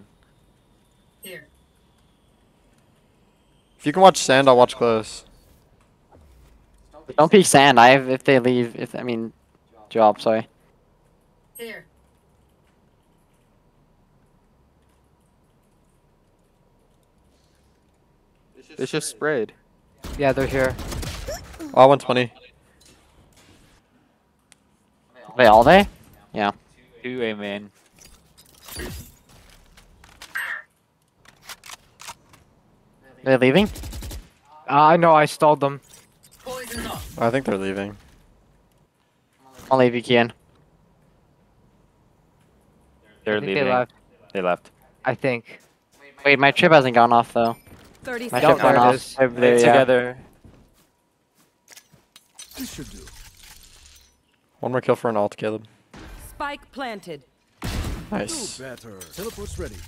If you can watch sand, I'll watch close. Don't peek sand. I have if they leave. If I mean, drop. Sorry. Here. It's just sprayed. Yeah, they're here. Oh, one twenty. Wait, all day? Yeah. Two A man. They're leaving. Uh, I know, I stalled them. I think they're leaving. I'll leave you, Keiran. They're I think leaving. they left. They left. I think. Wait, my trip hasn't gone off though. thirty My Don't trip went there it off. is. Over there, yeah. Together. This should do. One more kill for an ult, Caleb. Spike planted. Nice. Better. Teleport's ready.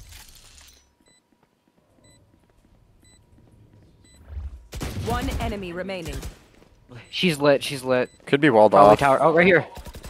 One enemy remaining. She's lit, she's lit. Could be walled Probably off. tower. Oh, right here.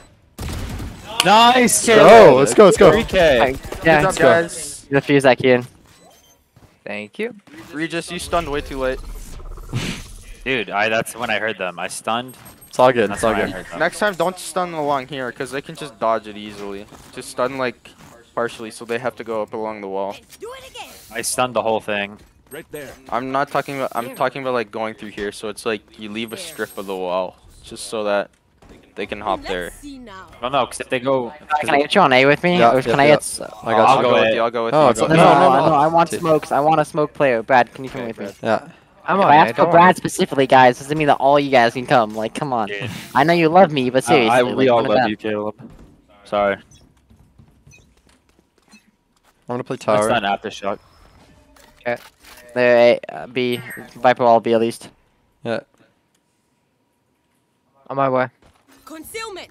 Nice. Go. Let's go. Let's go. three K. I- Good yeah, job, go. guys. defuse that Keiran. Thank you. Regis, you stunned way too late. Dude, I that's when I heard them. I stunned. It's all good. That's It's all when I good. heard them. Next time, don't stun along here, because they can just dodge it easily. Just stun, like, partially, so they have to go up along the wall. Let's do it again. I stunned the whole thing. Right there. I'm not talking about, I'm talking about, like, going through here, so it's like you leave a strip of the wall, just so that they can hop there. Let's see now. Well, no, because if they go, Can I get you on A with me? Yeah, or yeah, can I yeah. get? s- I got I'll you. I'll go go with it. you, I'll go with Oh, you. it's Go a- No, with no, you. no, no, no, no, I want Two. smokes. I want a smoke player. Brad, can you come Okay, with me? Yeah. I'm If on I it, ask for don't Brad specifically, guys, doesn't mean that all you guys can come. Like, come on. Dude. I know you love me, but Uh, seriously, I, like, we all one of love them. you, Caleb. Sorry. I'm gonna play Let's tower. not aftershock. They're A, uh, B. Viper all B at least. Yeah. On my way. Concealment.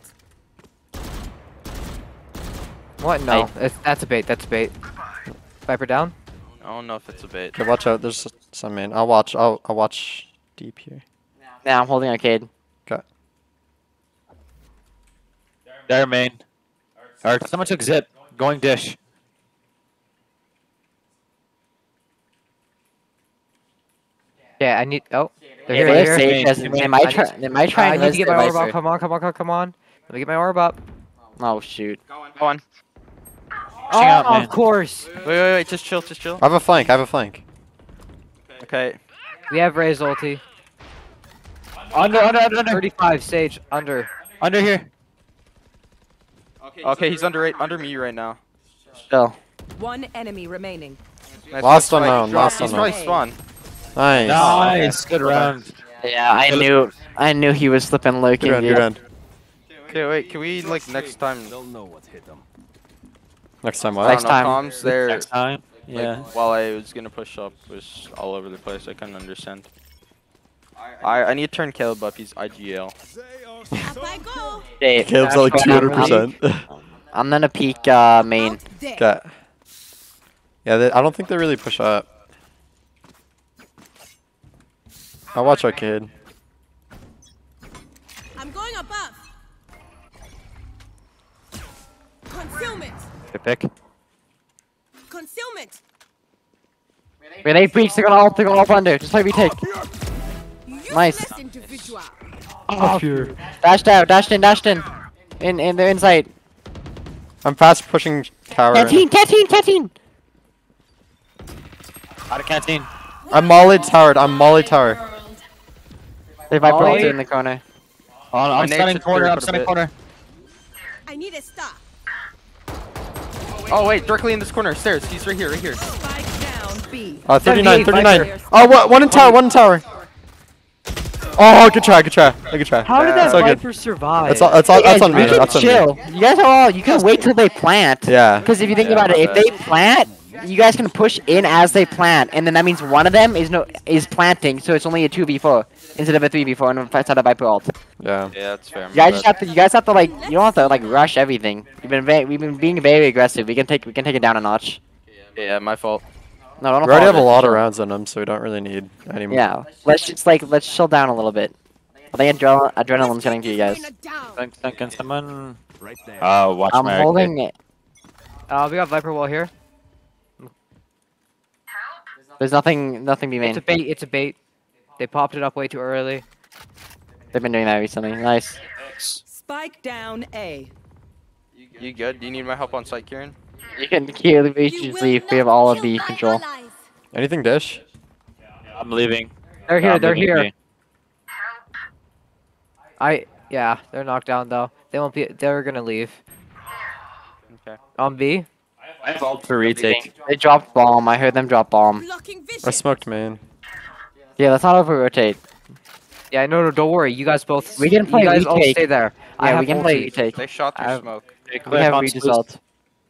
What? No. It's, that's a bait, that's a bait. Viper down? I don't know if it's a bait. Okay, watch out. There's some main. I'll watch. I'll I'll watch deep here. Yeah, I'm holding arcade. Okay. There, main. Or someone took zip. Going dish. Yeah, I need. Oh, they're If here, they they're have here. Sage, as- Main, they main. might I try. need- They might try I and need to res get the my orb up. Viper. Come on, come on, come on, come on. Let me get my orb up. Oh shoot. Go on. Oh, out, man. of course. Wait, wait, wait, just chill, just chill. I have a flank. I have a flank. Okay. We have Ray's ulti. Under, under, under, under. thirty-five, Sage, under. Under here. Okay, he's under right, under me right now. Still. One enemy remaining. Nice Last one, unknown, Spike. last He's unknown. probably spawn. Nice. Nice, good round. Yeah, I knew. I knew he was slipping lurking. Good round, dude. good round. Okay, wait. Can we like next time? They'll know what hit them. Next time I what? don't Next know, time. comms there. Next time. Like, Yeah. while I was gonna push up, was all over the place. I couldn't understand. I I need to turn Kaleb up. He's I G L. Up I go. Hey, Caleb's at like that's two what hundred I'm- percent. I'm gonna peek uh, main. Out there. Okay. Yeah, they, I don't think they really push up. I'll watch Arcade. I'm going above. Concealment. Good pick. Concealment. Grenade breach, they're gonna all, they're gonna all under. Just play retake. Nice. Useless individual. Oh, dashed out, dashed in, dashed in. In, in, they're inside. I'm fast pushing tower. Canteen, canteen, canteen! Out of canteen. I'm molly towered. I'm molly tower. They viper Molly. ulted in the corner. Oh, My I'm nade standing should corner. clear I'm for a standing bit. corner. I need a stop. Oh wait, directly in this corner. Stairs. He's right here. Right here. Spike down B. Uh, thirty-nine, Viper. thirty-nine. Oh, what? One in tower. One in tower. Oh, good try. Good try. Good try. How did that So good. Viper survive? That's all. That's all. Hey That's guys, on me. we can That's on me. chill. You guys are all, you can wait till they plant. Yeah. Because if you think Yeah, about it, my if they plant, you guys can push in as they plant, and then that means one of them is no is planting, so it's only a two v four instead of a three v four and if out of viper ult. Yeah. Yeah, that's fair. You guys just have to, you guys have to like, you don't have to like rush everything. We've been very, we've been being very aggressive. We can take, we can take it down a notch. Yeah, my fault. No, don't We already have a apologize. lot of rounds on them, so we don't really need any more. Yeah, let's just like, let's chill down a little bit. I think adrenal adrenaline's getting to you guys. Down. Can, can someone? Right there. Uh, watch I'm my holding it. Uh, we got Viper wall here. There's nothing, nothing be It's a made. bait. It's a bait. They popped it up way too early. They've been doing that recently. Nice. Spike down A. You good? Do you need my help on site, Keiran? You can kill the You just will leave. We not have all of kill the my control. allies. Anything dish? I'm leaving. They're here. I'm They're leaving here. B. I yeah. They're knocked down though. They won't be. They're gonna leave. Okay. On B. I have ult for retake. They dropped bomb. I heard them drop bomb. Blocking vision. I smoked main. Yeah, let's not over rotate. Yeah. No. No. Don't worry. You guys both. We can play You guys all retake. stay there. I Yeah, have we can ulti. play retake. They shot I through have- smoke. They We clear have Fonz Regis boost. ult.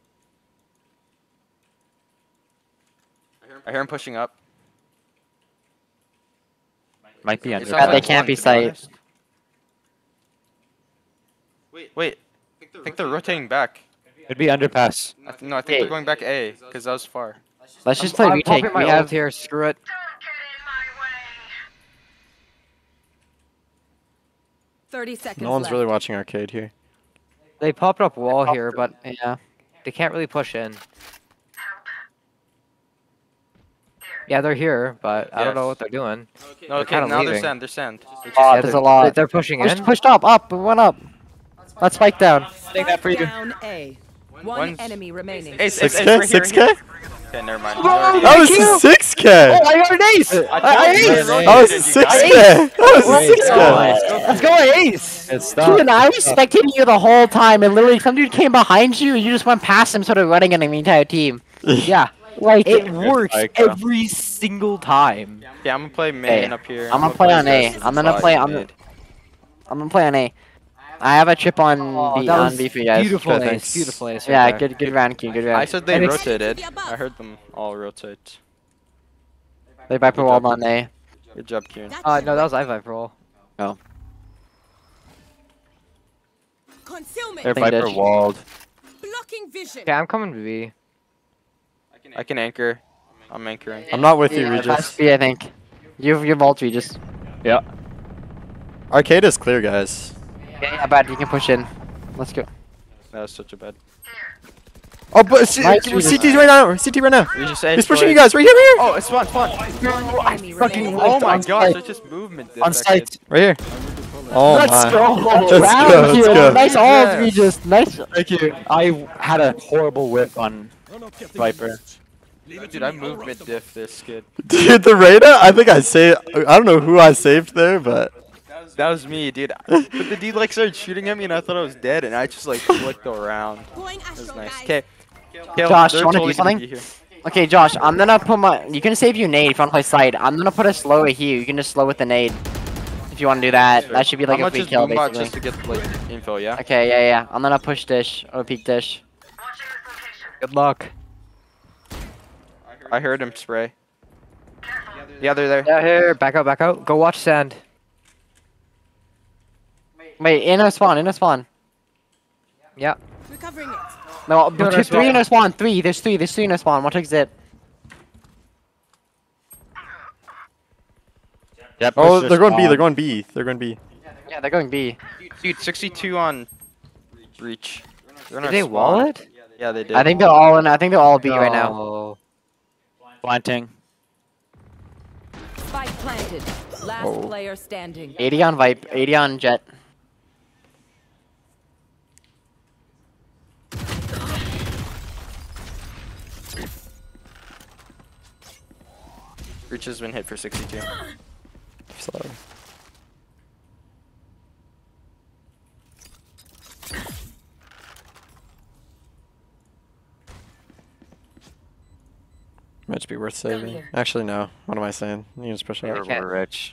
I hear him pushing up. Might be It under. sounds Yeah, they like can't one, be to sight. honest. Wait, I think they're rotating back. It'd be underpass. I th no, I think Hey. they're going back A, because that was far. Let's just I'm- play I'm retake. popping my We ult have here. Screw it. Thirty seconds No one's left. really watching Arcade here. They popped up wall here, but yeah. they can't really push in. Yeah, they're here, but I don't know Yes. what they're doing. No, okay, kinda now they're leaving. sand, they're sand. They just- Oh, Yeah, there's they're- a lot. They're pushing Push, in. pushed up, up, one up. Let's spike down. Take that for you. Down A. One One's- enemy remaining. Ace, Six ace, ace, K? right here, Six right K? here. Okay, never mind. That was a six K! I got an ace! I, I told you, ace! man. That was a six K! That was a six K! Let's go ace! It's Dude, and I was spectating you the whole time, and literally some dude came behind you, and you just went past him, sort of running into the entire team. Yeah, Like, it works Pike, though. every single time. Yeah, I'm gonna play main Hey, up here. I'm gonna play on A. this I'm gonna spot play- you I'm- made. I'm gonna play on A. I have a chip on Oh, B, that on was B for you guys. beautiful Okay, ace, thanks. beautiful ace. right Yeah, there. good, good round, Q, good I round. said they And it's- rotated. I heard them all rotate. They viper walled on A. Good job, Kieran. Uh, no, that was I Viper roll. Concealment. They're Think Viper ditch. walled. Blocking vision. Okay, I'm coming to B. I can anchor. I'm anchoring. I'm not with you, Yeah, Regis. pass B, I think. You've your vault, Regis. Yeah. Arcade is clear, guys. Yeah, yeah, bad. You can push in. Let's go. That was such a bad. Oh, but C Nice, C T right now! C T right now! We just He's pushing you guys! Right here, right here! Oh, it's spawn, spawn. Enemy fucking- remaining. Oh my on gosh, site. it's just movement. On this, that kid. site. Right here. Oh Let's my. go. Let's Round go, let's here. go. Nice Yeah. ult, Regis. Nice. Thank you. I had a horrible whip on Viper. Dude, I movement diff this kid. Dude, the Reyna, I think I saved. I don't know who I saved there, but. That was me, dude. But the dude like started shooting at me and I thought I was dead and I just like flicked around. Going That was astral, nice. guys. Okay. Josh, you wanna do something? Okay, Josh, I'm gonna put my. You can save you nade if you wanna play side. I'm gonna put a slow at here. You can just slow with the nade. If you wanna do that, that should be like How a much free is kill, Boombot basically. just to get like info? Yeah. Okay, yeah, yeah. I'm gonna push dish or peek dish. Good luck. I heard him spray. Yeah, they're there. Yeah, here, back out, back out. Go watch sand. Wait, in a spawn, in a spawn. Yeah. Recovering it. No, Go to two, spawn. three in a spawn. Three. There's three. There's three in a spawn. One takes zip. Yeah, Oh, push they're going B. spawn. They're going B. They're going B. Yeah, they're going B. Dude, sixty-two on breach. They're Did gonna they spawn. wall it? Yeah, they did. I think they're all in. I think they're all B right now. No. Planting. Spike planted. Last Oh. player standing. eighty on Vipe. eighty on Jet. Breach has been hit for sixty-two. Sorry. Might be worth saving. Actually, no. What am I saying? You just push We're, out. Okay. we're rich.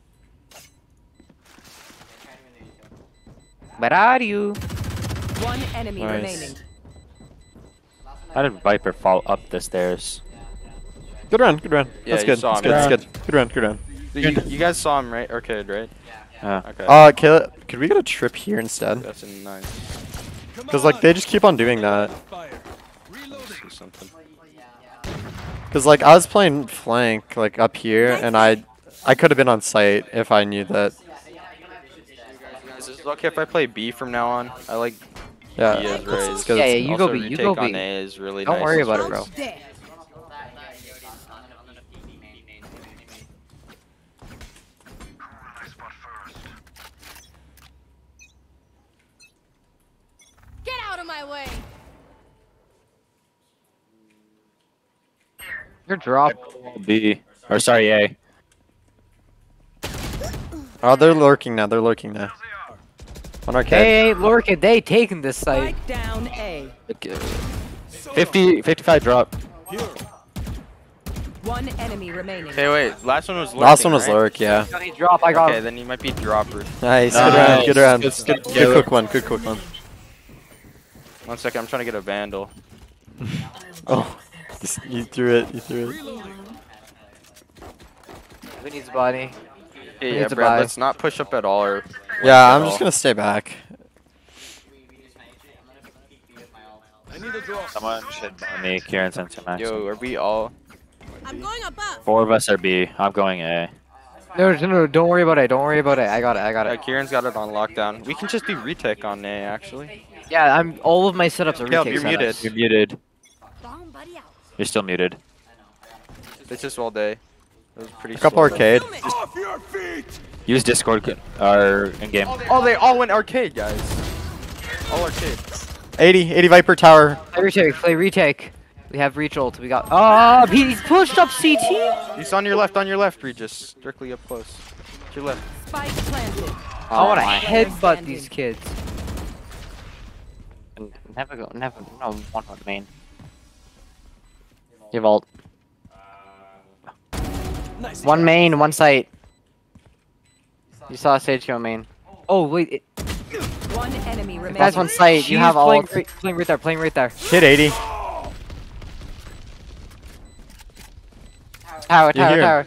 Where are you? One enemy Nice. remaining. How did Viper fall up the stairs? Good run. Good run. Yeah, That's you good. saw That's him. good. That's good. Good run. Good run. You, you guys saw him, right? Arcade, right? Yeah. Okay. Uh, Kaleb, could we get a trip here instead? That's a nice. Because like they just keep on doing that. Let's see something. Because like I was playing flank like up here, and I, I could have been on site if I knew that. Is this okay if I play B from now on? I like Yeah. B as it's- raised. it's 'cause Yeah, yeah, it's- you go Also, B, you retake go on B. A is really Don't nice worry as about it, well. bro. Ouch there. Get out of my way. You're dropped. B. Or sorry, A. Oh, they're lurking now. They're lurking now. On arcade. Hey, look at they taking this site. Spike down A. fifty, fifty-five drop. One enemy remaining. Okay, wait. Last one was lurking, Last one was right? lurk. Yeah. He drop. I got Okay, him. then he might be dropper. Nice. Good round. Nice. Good round. Good Good, stuff. good, good quick one. Good quick one. One second, I'm trying to get a vandal. Oh, you threw it. You threw it. Who needs body? Hey, need yeah, to Brad, buy. let's not push up at all. Or Yeah, at I'm all. just gonna stay back. I need a drop. Someone should buy me Keiran Sensor Max. Yo, are we all? I'm going above. Four of us are B. I'm going A. No, no, no, don't worry about it. Don't worry about it. I got it. I got Yeah, it. Kieran's got it on lockdown. We can just do retake on A, actually. Yeah, I'm. All of my setups are Caleb, retake you're setups. muted. You're muted. Bomb buddy out. You're still muted. It's just all day. It was pretty A couple slow. arcade. Off your feet! Use Discord c- or in-game. Oh, they all went arcade, guys. All arcade. eighty. eighty Viper Tower. Play retake. Play retake. We have reach ult. We got. Oh, he's pushed up C T. He's on your left, on your left, Regis. Strictly up close. To your left. Spike planted. I want to my. headbutt these kids. Never go. Never. No one on main. Give ult. Nice. One main. One site. You saw Sage go main. Oh wait, it, One enemy remaining. That's one site. You she's have all. playing, Three. playing right there. Playing right there. Hit eighty. Tower. You Tower. hear him. Tower.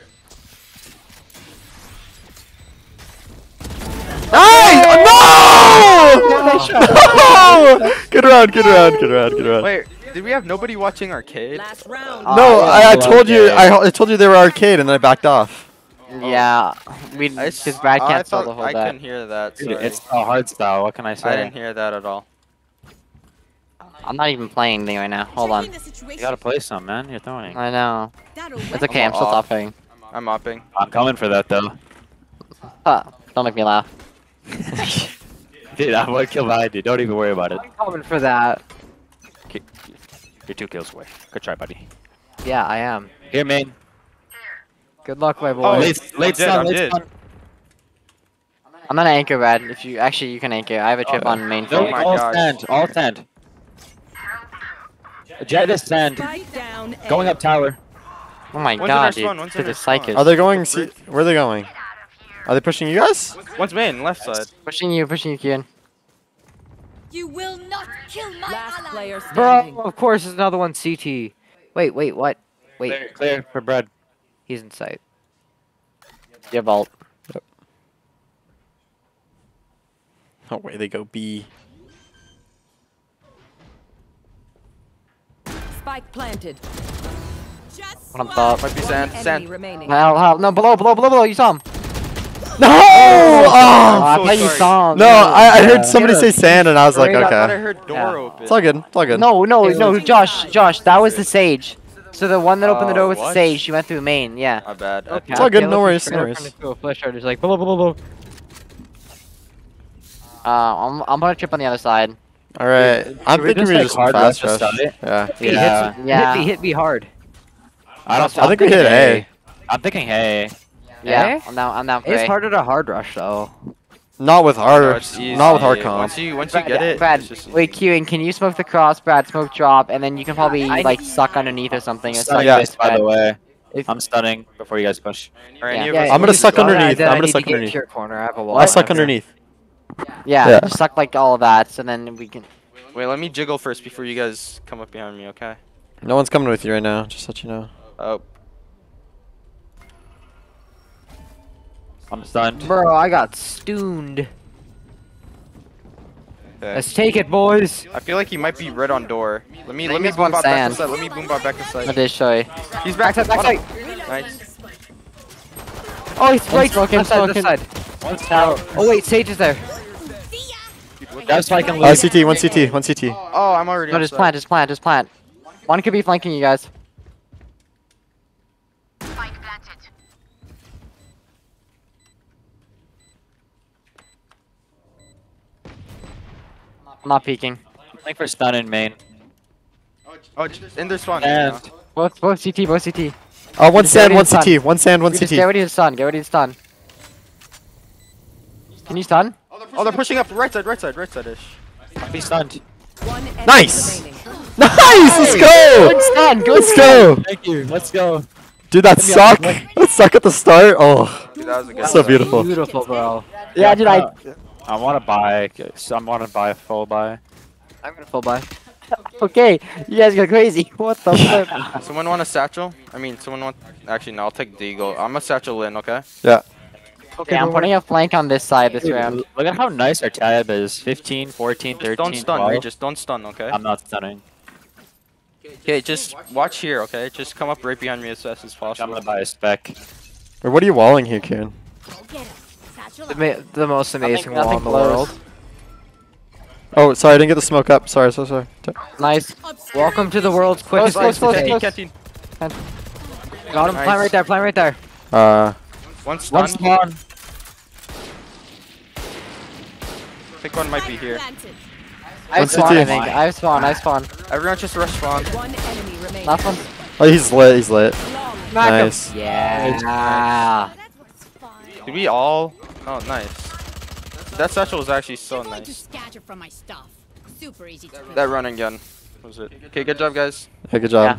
Nice! No! Good round. Good round. Good round. Good round. Wait, did we have nobody watching arcade? Last round. No, Uh, I, I yeah. told you. I, I told you they were arcade, and then I backed off. Yeah. We. I s- Because Brad I can't thought still hold I that. couldn't hear that. Dude, Sorry. it's a hard style. What can I say? I didn't hear that at all. I'm not even playing anything right now. Hold on. Checking the situation. You gotta play some, man. You're throwing. I know. That'll It's work. okay. I'm still off. topping. I'm mopping. I'm coming for that though. Huh. Don't make me laugh. Dude, I would kill behind you. Don't even worry about it. I'm coming for that. Okay. You're two kills away. Good try, buddy. Yeah, I am. Here, main. Good luck, my Oh, boy. late, late dead, stun, I'm late dead. stun. I'm gonna anchor Brad. If you actually you can anchor. I have a trip on main. Oh field. my all gosh. stand. All stand. Jet this sand. Spike down. A. Going up tower. Oh my One's in god, our dude. spawn, one's To in the our spawn. psychos. Are they going? See, where are they going? Are they pushing you guys? One's main, left side. Pushing you, pushing you, Keiran. You will not kill my Last ally. player standing. Bro, of course, there's another one C T. Wait, wait, what? Wait, Clear, clear for bread. he's in sight. Your vault. Oh wait, they go B. Spike planted. Just What I'm thought. Might be One sand. enemy Sand. remaining. Hell, hell, no, below, below, below, below. You saw him. No! Oh, Oh! I so thought you sorry. saw him. No, I, I Yeah. heard somebody say sand, and I was like, I thought I okay. heard door Yeah. open. It's all good. It's all good. No, no, no, Josh, Josh, that was the Sage. So the one that opened the Oh, door was the what? Sage. She went through main, yeah. My bad. Okay, It's all good, okay, no let's worries, just no turn worries. into a flash out. It's like, blah, blah, blah, blah. Uh, I'm, I'm gonna trip on the other side. All right. I'm we thinking just, we like, just hard fast rush rush. to start it? Yeah. Hit, Yeah. hit, Yeah. hit, hit me hard. I don't. I think we hit A. I'm thinking hey. Yeah, Eh? I'm down, I'm down for It's A. harder to hard rush though. Not with No, hard. it's easy. Not with hard Once comp. you once you Brad, get it, Brad, it's just wait, Keiran, can you smoke the cross, Brad, smoke drop, and then you can probably, like, suck underneath or something. Or Stunning Yeah. this, by the way. If- I'm stunning before you guys push. Are any of Yeah, us I'm gonna you suck saw that, underneath. then I'm I gonna need suck to get underneath. to your corner. I have a wall. I'll suck Okay. underneath. Yeah, Yeah. just suck, like, all of that, so then we can... Wait, let me jiggle first before you guys come up behind me, okay? No one's coming with you right now. Just let you know. Oh, I'm stunned. Bro, I got stoned. okay. Let's take it, boys. I feel like he might be red on door. Let me I let think me it's boom one bot back sand. inside. Let me boom bot back I inside. did show you. He's back Backside, on- backside. Nice. Oh, he's right. smoking, Left side, left smoking. side. One tower. Oh wait, Sage is there. That's why I can Uh, lose. C T. One C T. One C T. Oh, I'm already. No, just outside. plant, just plant, just plant. One could be flanking you guys. I'm not peeking. I'm playing for stun in main. Oh, j- in their spawn. And Both, both C T, both C T. Uh, one Just sand. get One ready to C T. One sand. One You C just T. get ready to stun, get ready to stun. Can you stun? Oh, they're pushing up right side, right side, right side ish. be stunned. One enemy Nice! remaining. Nice. Let's go. Good stun, good Let's stun. go. Thank you. Let's go. Dude, that suck. That suck at the start. Oh, Dude, that was a good so one. beautiful. Beautiful, bro. Yeah, dude, I... I want to buy. I want to buy a full buy. I'm gonna full buy. Okay, you guys go crazy. What the fuck? Someone want a satchel? I mean, someone want. Actually, no. I'll take Deagle. I'm a satchel in. Okay. Yeah. Okay, I'm putting a flank on this side this round. Look at how nice our tab is. fifteen, fourteen, Just thirteen, don't stun, twelve. Regis. Don't stun. Okay. I'm not stunning. Okay, just watch here. Okay. Just come up right behind me as fast as I'm possible. gonna buy a spec. Or what are you walling here, Keiran? Get him. Satchel The, out. ma the most amazing Nothing- wall in the nothing world. close. Oh, sorry, I didn't get the smoke up. Sorry, so sorry. T- Nice. Welcome to the world's quickest close, close, exit. close. Canteen, canteen. Got him. Nice. Plant right there. Plant right there. Uh, One stun. One spawn. I think one might be here. Planted. I have One spawn, C T. I think. I have spawn, I have spawn. Everyone just rush spawn. One enemy remaining. Last one. oh, he's lit. He's lit. Smack him. Nice. Yeah. That looks fine. Did we all? Oh, nice. That satchel was actually so Going to nice. scatter from my stuff. Super easy to That running gun was it. Okay, good job, guys. Hey, good job.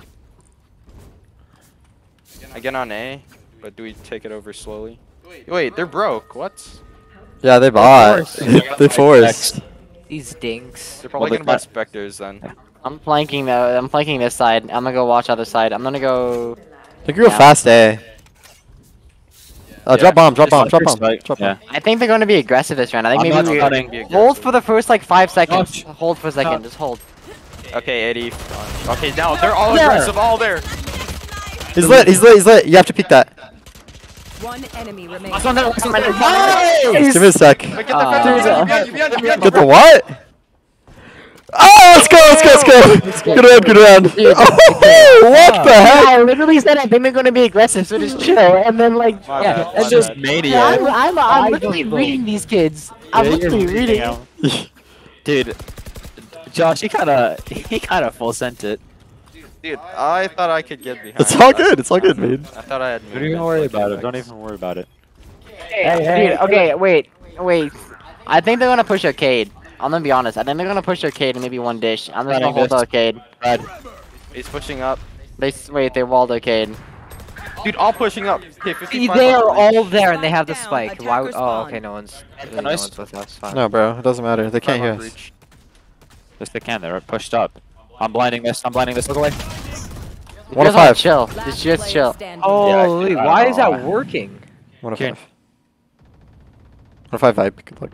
I get on A, but do we take it over slowly? Wait, they're broke. What? Yeah, they bought. they forced. These dinks. They're probably Well, gonna they- buy specters then. I'm flanking though. I'm flanking this side. I'm gonna go watch other side. I'm gonna go. They can go Yeah. fast A. Uh, Yeah. drop bomb, drop Just bomb, like drop your bomb, spike. drop Yeah. bomb. I think they're gonna be aggressive this round. I think I'm maybe not we stunning. Be hold aggressive. for the first like five seconds. Touch. Hold for a second. Touch. Just hold. Okay, eighty. Okay, now they're all Yeah. aggressive, all there. He's lit, he's lit, he's lit. You have to peek that. One enemy remaining. Give me a sec. Wait, get the Uh, fence, dude, you behind, you behind, you behind. Get the what? Oh, let's go, let's go, let's go. Good round, good round. Oh, what the heck? I literally said I think they're gonna be aggressive, so just chill. And then like, My yeah, bad, and my just bad. yeah, I'm, I'm, I'm I literally don't know. reading these kids. I'm literally reading. Dude, Josh, he kind of he kind of full sent it. Dude, I thought I could get behind. It's all good, it's all good, man. I thought I had. Don't even worry about it. Don't even worry about it. Dude, okay, wait, wait. I think they're gonna push Arcade. I'm gonna be honest. I think they're gonna push arcade and maybe one dish. I'm just gonna Running hold this. arcade. Red. He's pushing up. They s- wait. They walled arcade. Dude, all pushing up. Okay, See, fifty-five they are on reach. all there and they have the Down, spike. Why? would- attacker Oh, spawn. okay. No one's. Really, no Nice. one's with us. Fine. No, bro. It doesn't matter. They can't Five hear on us. reach. Yes, they can. They're pushed up. I'm blinding this. I'm blinding this. Look away. One Just of five. Chill. Last Just just player chill. standing. Holy! Yeah, I why don't is know that why. working? One of Okay. five. One of five vibe. Good luck.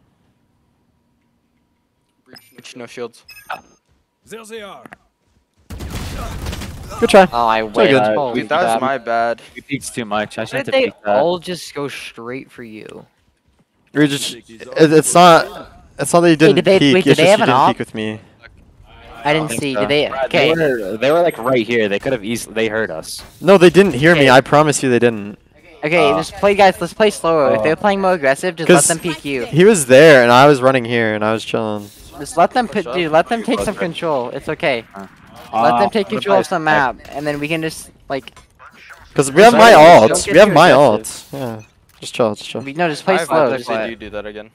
Reach, no shields. There they are. Good try. Oh, I wait. good. Holy Dude, that was crap. my bad. You peeked too much. I Why shouldn't did have they peeked that. all just go straight for you? You're just. It, it's not. It's not that you didn't did they- peek. wait, did it's they just have you an didn't op? peek with me. I didn't think see. so. Did they? Brad, Okay. They were, they were like right here. They could have easily. They heard us. No, they didn't hear me. Okay. I promise you, they didn't. Okay. Uh, Just play, guys. Let's play slower. If uh, they're playing more aggressive, just let 'Cause them peek you. He was there, and I was running here, and I was chilling. Just let them, pit, up. dude. Let them take Close some it. control. It's okay. Uh, Let them take I'm gonna control play of some spike. map, and then we can just like. Cause we have Sorry, my don't ults. get We have too my aggressive. ults. Yeah. Just chill. Just chill. We, no, just play I slow. vibe Just if play. they do do that again.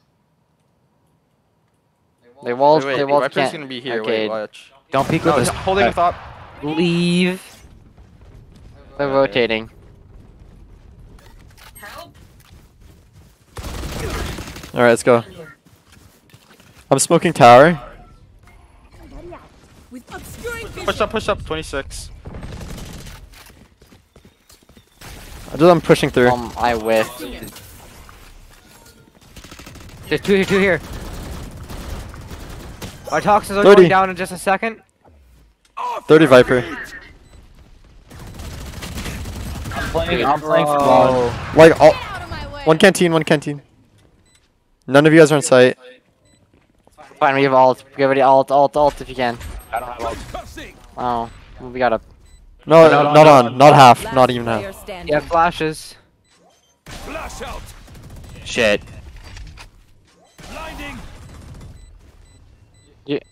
They walls. Wait, They wait, walls Viper's can't. gonna be here. arcade. Wait, watch. Don't peek No, with he's us. holding with op. Leave. They're rotating. All right, let's go. I'm smoking tower. With obscuring vision. Push up, push up. twenty-six. I just, I'm pushing through. Um, I whiffed. There's two here. Two here. Our toxins are thirty. going down in just a second. thirty Viper. I'm playing. I'm playing for Oh. one. Like all. Out of my way. One canteen. One canteen. None of you guys are on site. Fine, we have ult. We already ult, ult, ult if you can. I don't have ult. Cussing. Oh, well, we got a. No, No, no, not no, on. Not half. Last Not even player half. standing. Yeah, flashes. Flash out. Shit. Blinding. Yeah.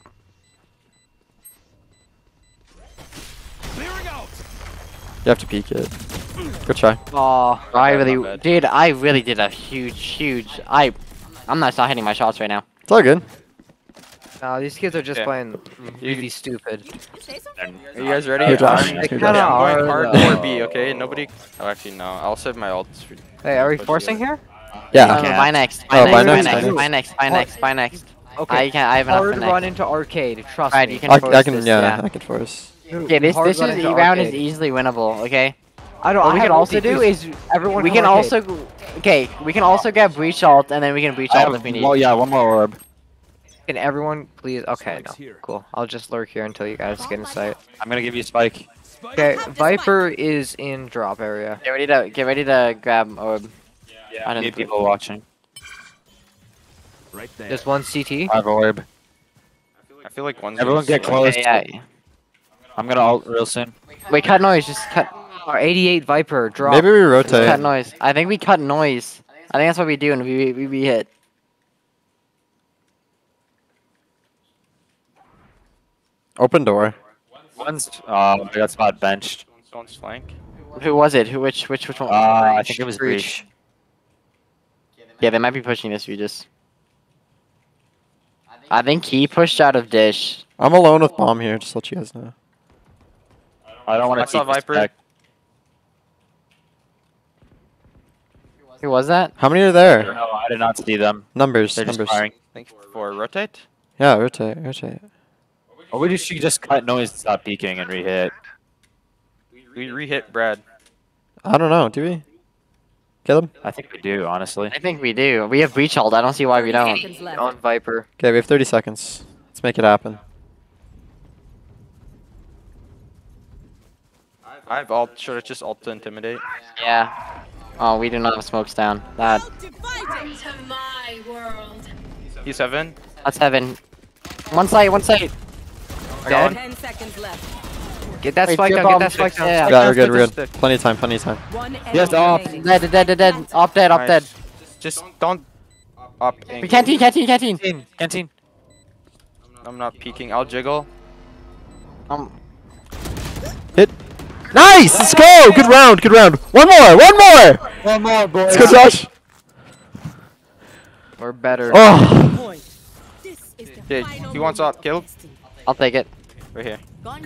Clearing out. You have to peek it. Good try. Oh, I bad, really, not bad. dude, I really did a huge, huge. I, I'm not, not hitting my shots right now. It's all good. No, these kids are just Okay. playing really stupid. Say something. Are you guys ready? Here, Josh. I'm- Here, They Josh. kinda Yeah, I'm are, going hard though. for B, okay? Nobody. Oh, actually, no. I'll save my ults for. Hey, are we push forcing you. here? Yeah. No, no, can't. buy next. Oh, Buy buy next. next, Buy buy next. Buy next. Buy next. Buy next. Okay. I can. I have enough Hard for run next. into arcade. Trust Right, me. you can I, force I can. this, Yeah, yeah. I can force. Okay, this Hard this run is into E round is arcade. easily winnable. Okay. I don't. What I we have can also ulti do too. is everyone. we come can arcade. also. Okay, we can also get breach ult and then we can breach I ult have, if we need. well, yeah, one more orb. Can everyone please? Okay, no. Spike's here. Cool. I'll just lurk here until you guys get in sight. I'm gonna give you a spike. Okay, have the Viper is in drop area. Get ready to get ready to grab orb. Yeah, I didn't need put- people watching. Right there. There's one C T. I have orb. I feel like one's. Everyone gonna get swing. close. Okay, yeah. I'm gonna ult real soon. Wait, cut noise. Just cut. Our eighty-eight Viper drop. Maybe we Just cut rotate. noise. I think we cut noise. I think that's what we do and we we, we hit. Open door. One's. Um, I got spot benched. One's flank. Who was it? Who which which which one? Uh, I think it was Breach. breach. Yeah, they might be pushing this. We just. I think he pushed out of dish. I'm alone with bomb here. Just to let you guys know. I don't want I to saw keep this Viper. back. Who was that? How many are there? No, I did not see them. Numbers. They're just Numbers. firing. Thank you for rotate. Yeah, rotate. Rotate. Or we just should just cut noise, stop peeking, and re-hit. We re-hit Brad. I don't know. Do we? Caleb? I think we do, honestly. I think we do. We have breach ult. I don't see why we don't. Seconds left. On Viper. Okay, we have thirty seconds. Let's make it happen. I have ult. Should I just ult to intimidate? Yeah. Oh, we do not have smokes down. That. To my world. He's seven. That's heaven. One side. One side. Dead. Ten seconds left. Get that Wait, spike two down. Get bombs. that spike down. Yeah. Yeah, we're good. We're good. Plenty of time. Plenty of time. One enemy Yes, off. remaining. Dead. Dead. Dead. Dead. Op dead. Op dead. Nice. Just don't up. We canteen. Canteen. Canteen. Canteen. Canteen. I'm not peeking. I'll jiggle. Um. Hit. Nice. Let's go. Good round. Good round. One more. One more. One more, boys. Let's go, Josh. We're better. Oh. Okay, he wants up. Kaleb. I'll take it. Right here.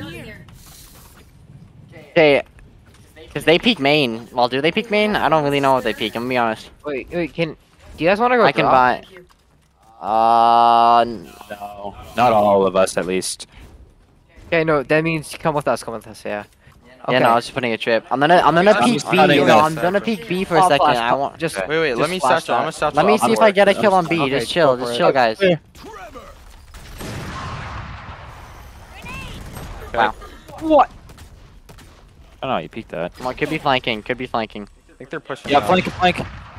Okay. Cause they peek main. Well, do they peek main? I don't really know if they peek. I'm gonna be honest. Wait, wait, can do you guys want to go? I can drop? buy. Uh, No, not all of us at least. Okay, no, that means come with us. Come with us. Yeah. yeah, no, I was just putting a trip. I'm gonna, I'm gonna I'm peek just B. cutting No, this. I'm gonna peek B for a Oh, second. flash, I want. just Okay. Wait, wait. Just let me flash satchel. I'm that. gonna satchel. Let me up. see if I get a kill on B. Okay, Just chill, go for just it. chill, guys. Wow. What? Oh no, you peeked that. Come on, could be flanking. Could be flanking. I think they're pushing. Yeah, up. flank, flank.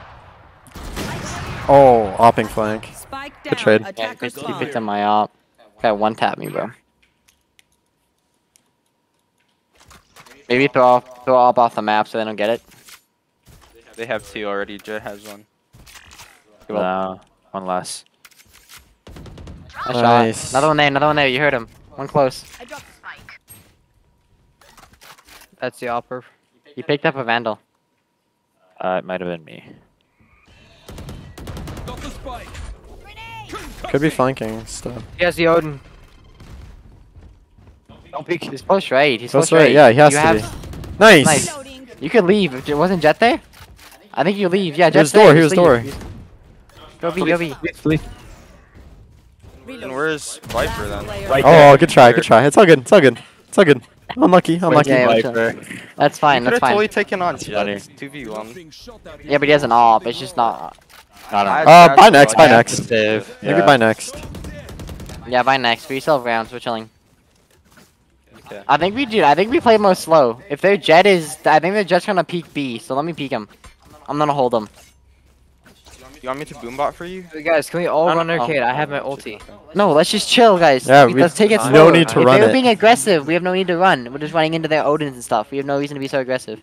Oh, opping flank. Spike Good down. trade. Yeah, Attacker he spawn. picked on my op. Guy one tap me, bro. Maybe throw off, throw op off the map so they don't get it. They have two already. Jet has one. No, one less. Nice Nice. shot. Another one there. Another one there. You heard him. One close. That's the upper. He picked up a vandal. Uh, it might have been me. Got the spike. Could be flanking still. He has the Odin. Don't peek. He's close right. He's Close close right, right. yeah, he has you to have, be. Nice. Nice. You could leave. If it wasn't Jet there? I think you leave. Yeah, Here's Jet's door, there. here's Just door. leave. Go B, go B. And where's Viper then? Right Oh, good try, good try. It's all good, it's all good. It's all good. Unlucky, unlucky. Yeah, there. yeah, Viper. That's fine. Could That's have fine. totally taken on Funny. Jet. two v one. Being shot at. Yeah, but he has an op. It's just not. Not on. Uh, buy next, buy Yeah, next. Save. Maybe Yeah. buy next. Yeah, by next. We still have rounds. We're chilling. Okay. I think we do. I think we play more slow. If their Jet is, I think their Jet's gonna peek B. So let me peek him. I'm gonna hold him. You want me to boombot for you? Hey, guys, can we all I run don't- arcade? oh, I have my oh, ulti. No, let's just chill, guys. Yeah, We- we- let's take it no slow. need to if run they were it. being aggressive, we have no need to run. We're just running into their Odins and stuff. We have no reason to be so aggressive.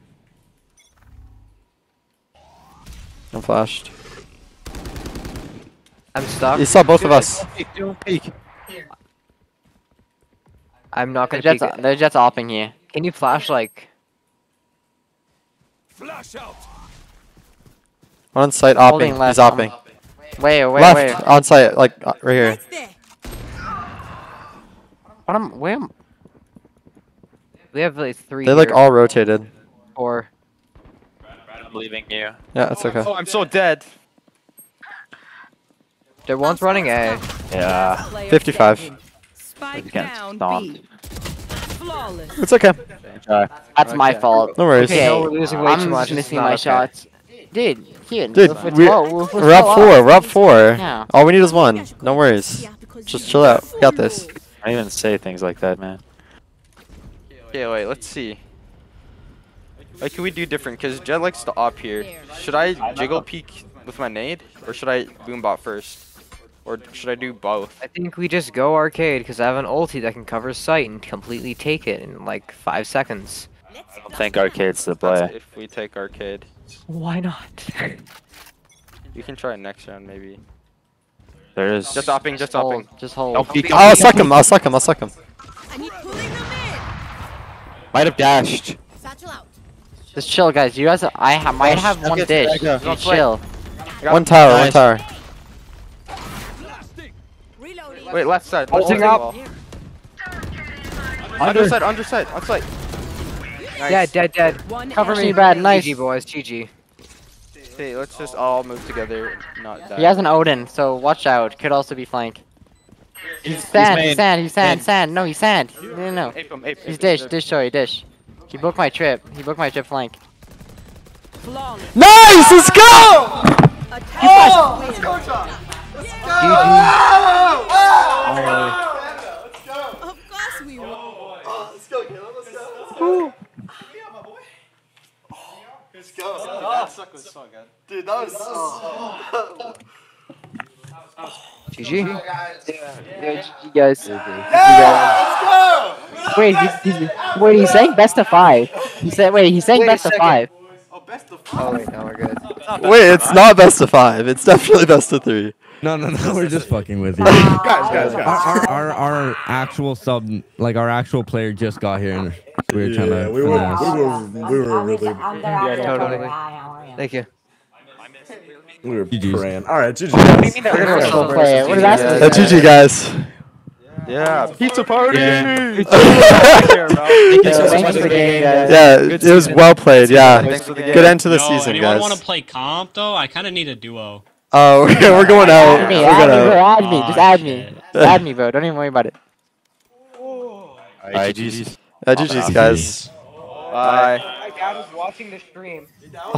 I'm flashed. I'm stuck. You saw both of us. Don't peek. I'm not Their gonna Jet's, peek it. their Jet's opping here. Can you flash like? Flash out. On site, Holding opping. left, He's opping. Wait, wait, Left, wait. on site, like uh, right here. What am? Where? am- We have like three. They like here. all rotated. Four. I'm leaving you. Yeah, it's okay. Oh, I'm so dead. There one's running A. Yeah. Player fifty-five. standing. Spike You can't down stomp. B. Flawless. It's okay. Try. That's my Okay. fault. No worries. Okay, no, we're losing way I'm too much. It's missing not my okay. shots. Dude, here. Dude, we're, we- low, we're, we're We're up so four. We're up four. Yeah. All we need is one. No worries. Just chill out. We got this. I don't even say things like that, man. Okay, wait, let's see. Like, can we do different? Because Jet likes to op here. Should I jiggle peek with my nade? Or should I boombot first? Or should I do both? I think we just go arcade because I have an ulti that can cover sight and completely take it in like five seconds. I don't think arcade's the That's play. if we take arcade. Why not? You can try it next round, maybe. There is. Just opping, just Hold, opping. just hold. Don't peek. I'll suck him. I'll suck him. I'll suck him. I need pulling them in. Might have dashed. Satchel out. Just chill, guys. You guys, I ha might have one Okay, dish. okay. You chill. One tower. One Nice. tower. Reloading. Wait, left side. Holding left up. side. Underside, underside, outside. Nice. Yeah, dead, dead. One Cover enemy me, Brad. remaining. Nice. G G boys, G G. Okay, let's just all move together. Not that. He has an Odin, so watch out. Could also be flank. He's He's sand, main. he's sand, he's sand, Main. sand. No, he's sand. No, no, no. Ape him, ape, He's ape, dish, ape. dish, sorry, dish. He booked my trip. He booked my trip flank. Flawless. Nice. Let's go. Attack win. Of course we will. G G. Yeah, you guys. Wait, he's, he's, wait, he's saying best of five. He said, wait, he's saying Wait a best of second. five. Oh wait, no, we're good. Wait, it's not best of five. It's definitely best of three. No, no, no. We're just fucking with you. Guys, guys, guys. Our, our, our, our actual sub, like our actual player just got here, and we were trying Yeah, to. we were, finesse. we were, we were really. Yeah, totally. Thank you. We were G G's. praying. All right, G G. What do you mean that we're gonna still play it? What does that mean? Uh, G G, guys. Yeah, pizza party. Yeah. Thank you so much for the game, guys. Yeah, it was well played. Yeah, Thanks for the game. good end to the Yo, season, anyone guys. want to play comp though? I kind of need a duo. Oh, okay, we're going out. Add me, We're add going me, bro, out. add me, just Aw, add me. shit. Add me, bro. Don't even worry about it. Alright, G G's. Uh, G G's, guys. Bye. My dad was watching the stream.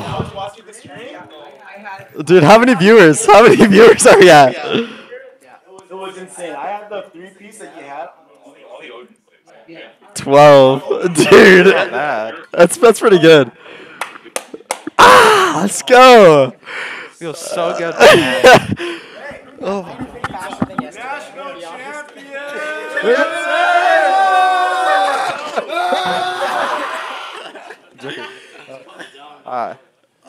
Dude, how many viewers? How many viewers are we at? It was insane. I had the three piece that you had. twelve. Dude, Not bad. that's that's pretty good. Ah, let's go. Feels so good. Oh. Alright.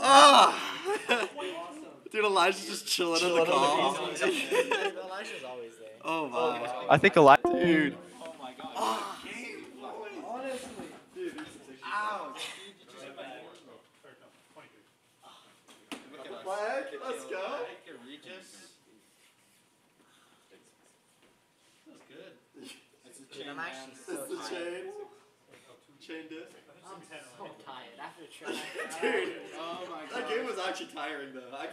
Dude, Elijah's just chilling in the call. Oh my. I think a lot. Dude. Let's go. Regis. That's good. It's the chain. I'm actually so it's the chain. Chain disc. I'm so tired after trying. Dude, oh my god. That game was actually tiring though. I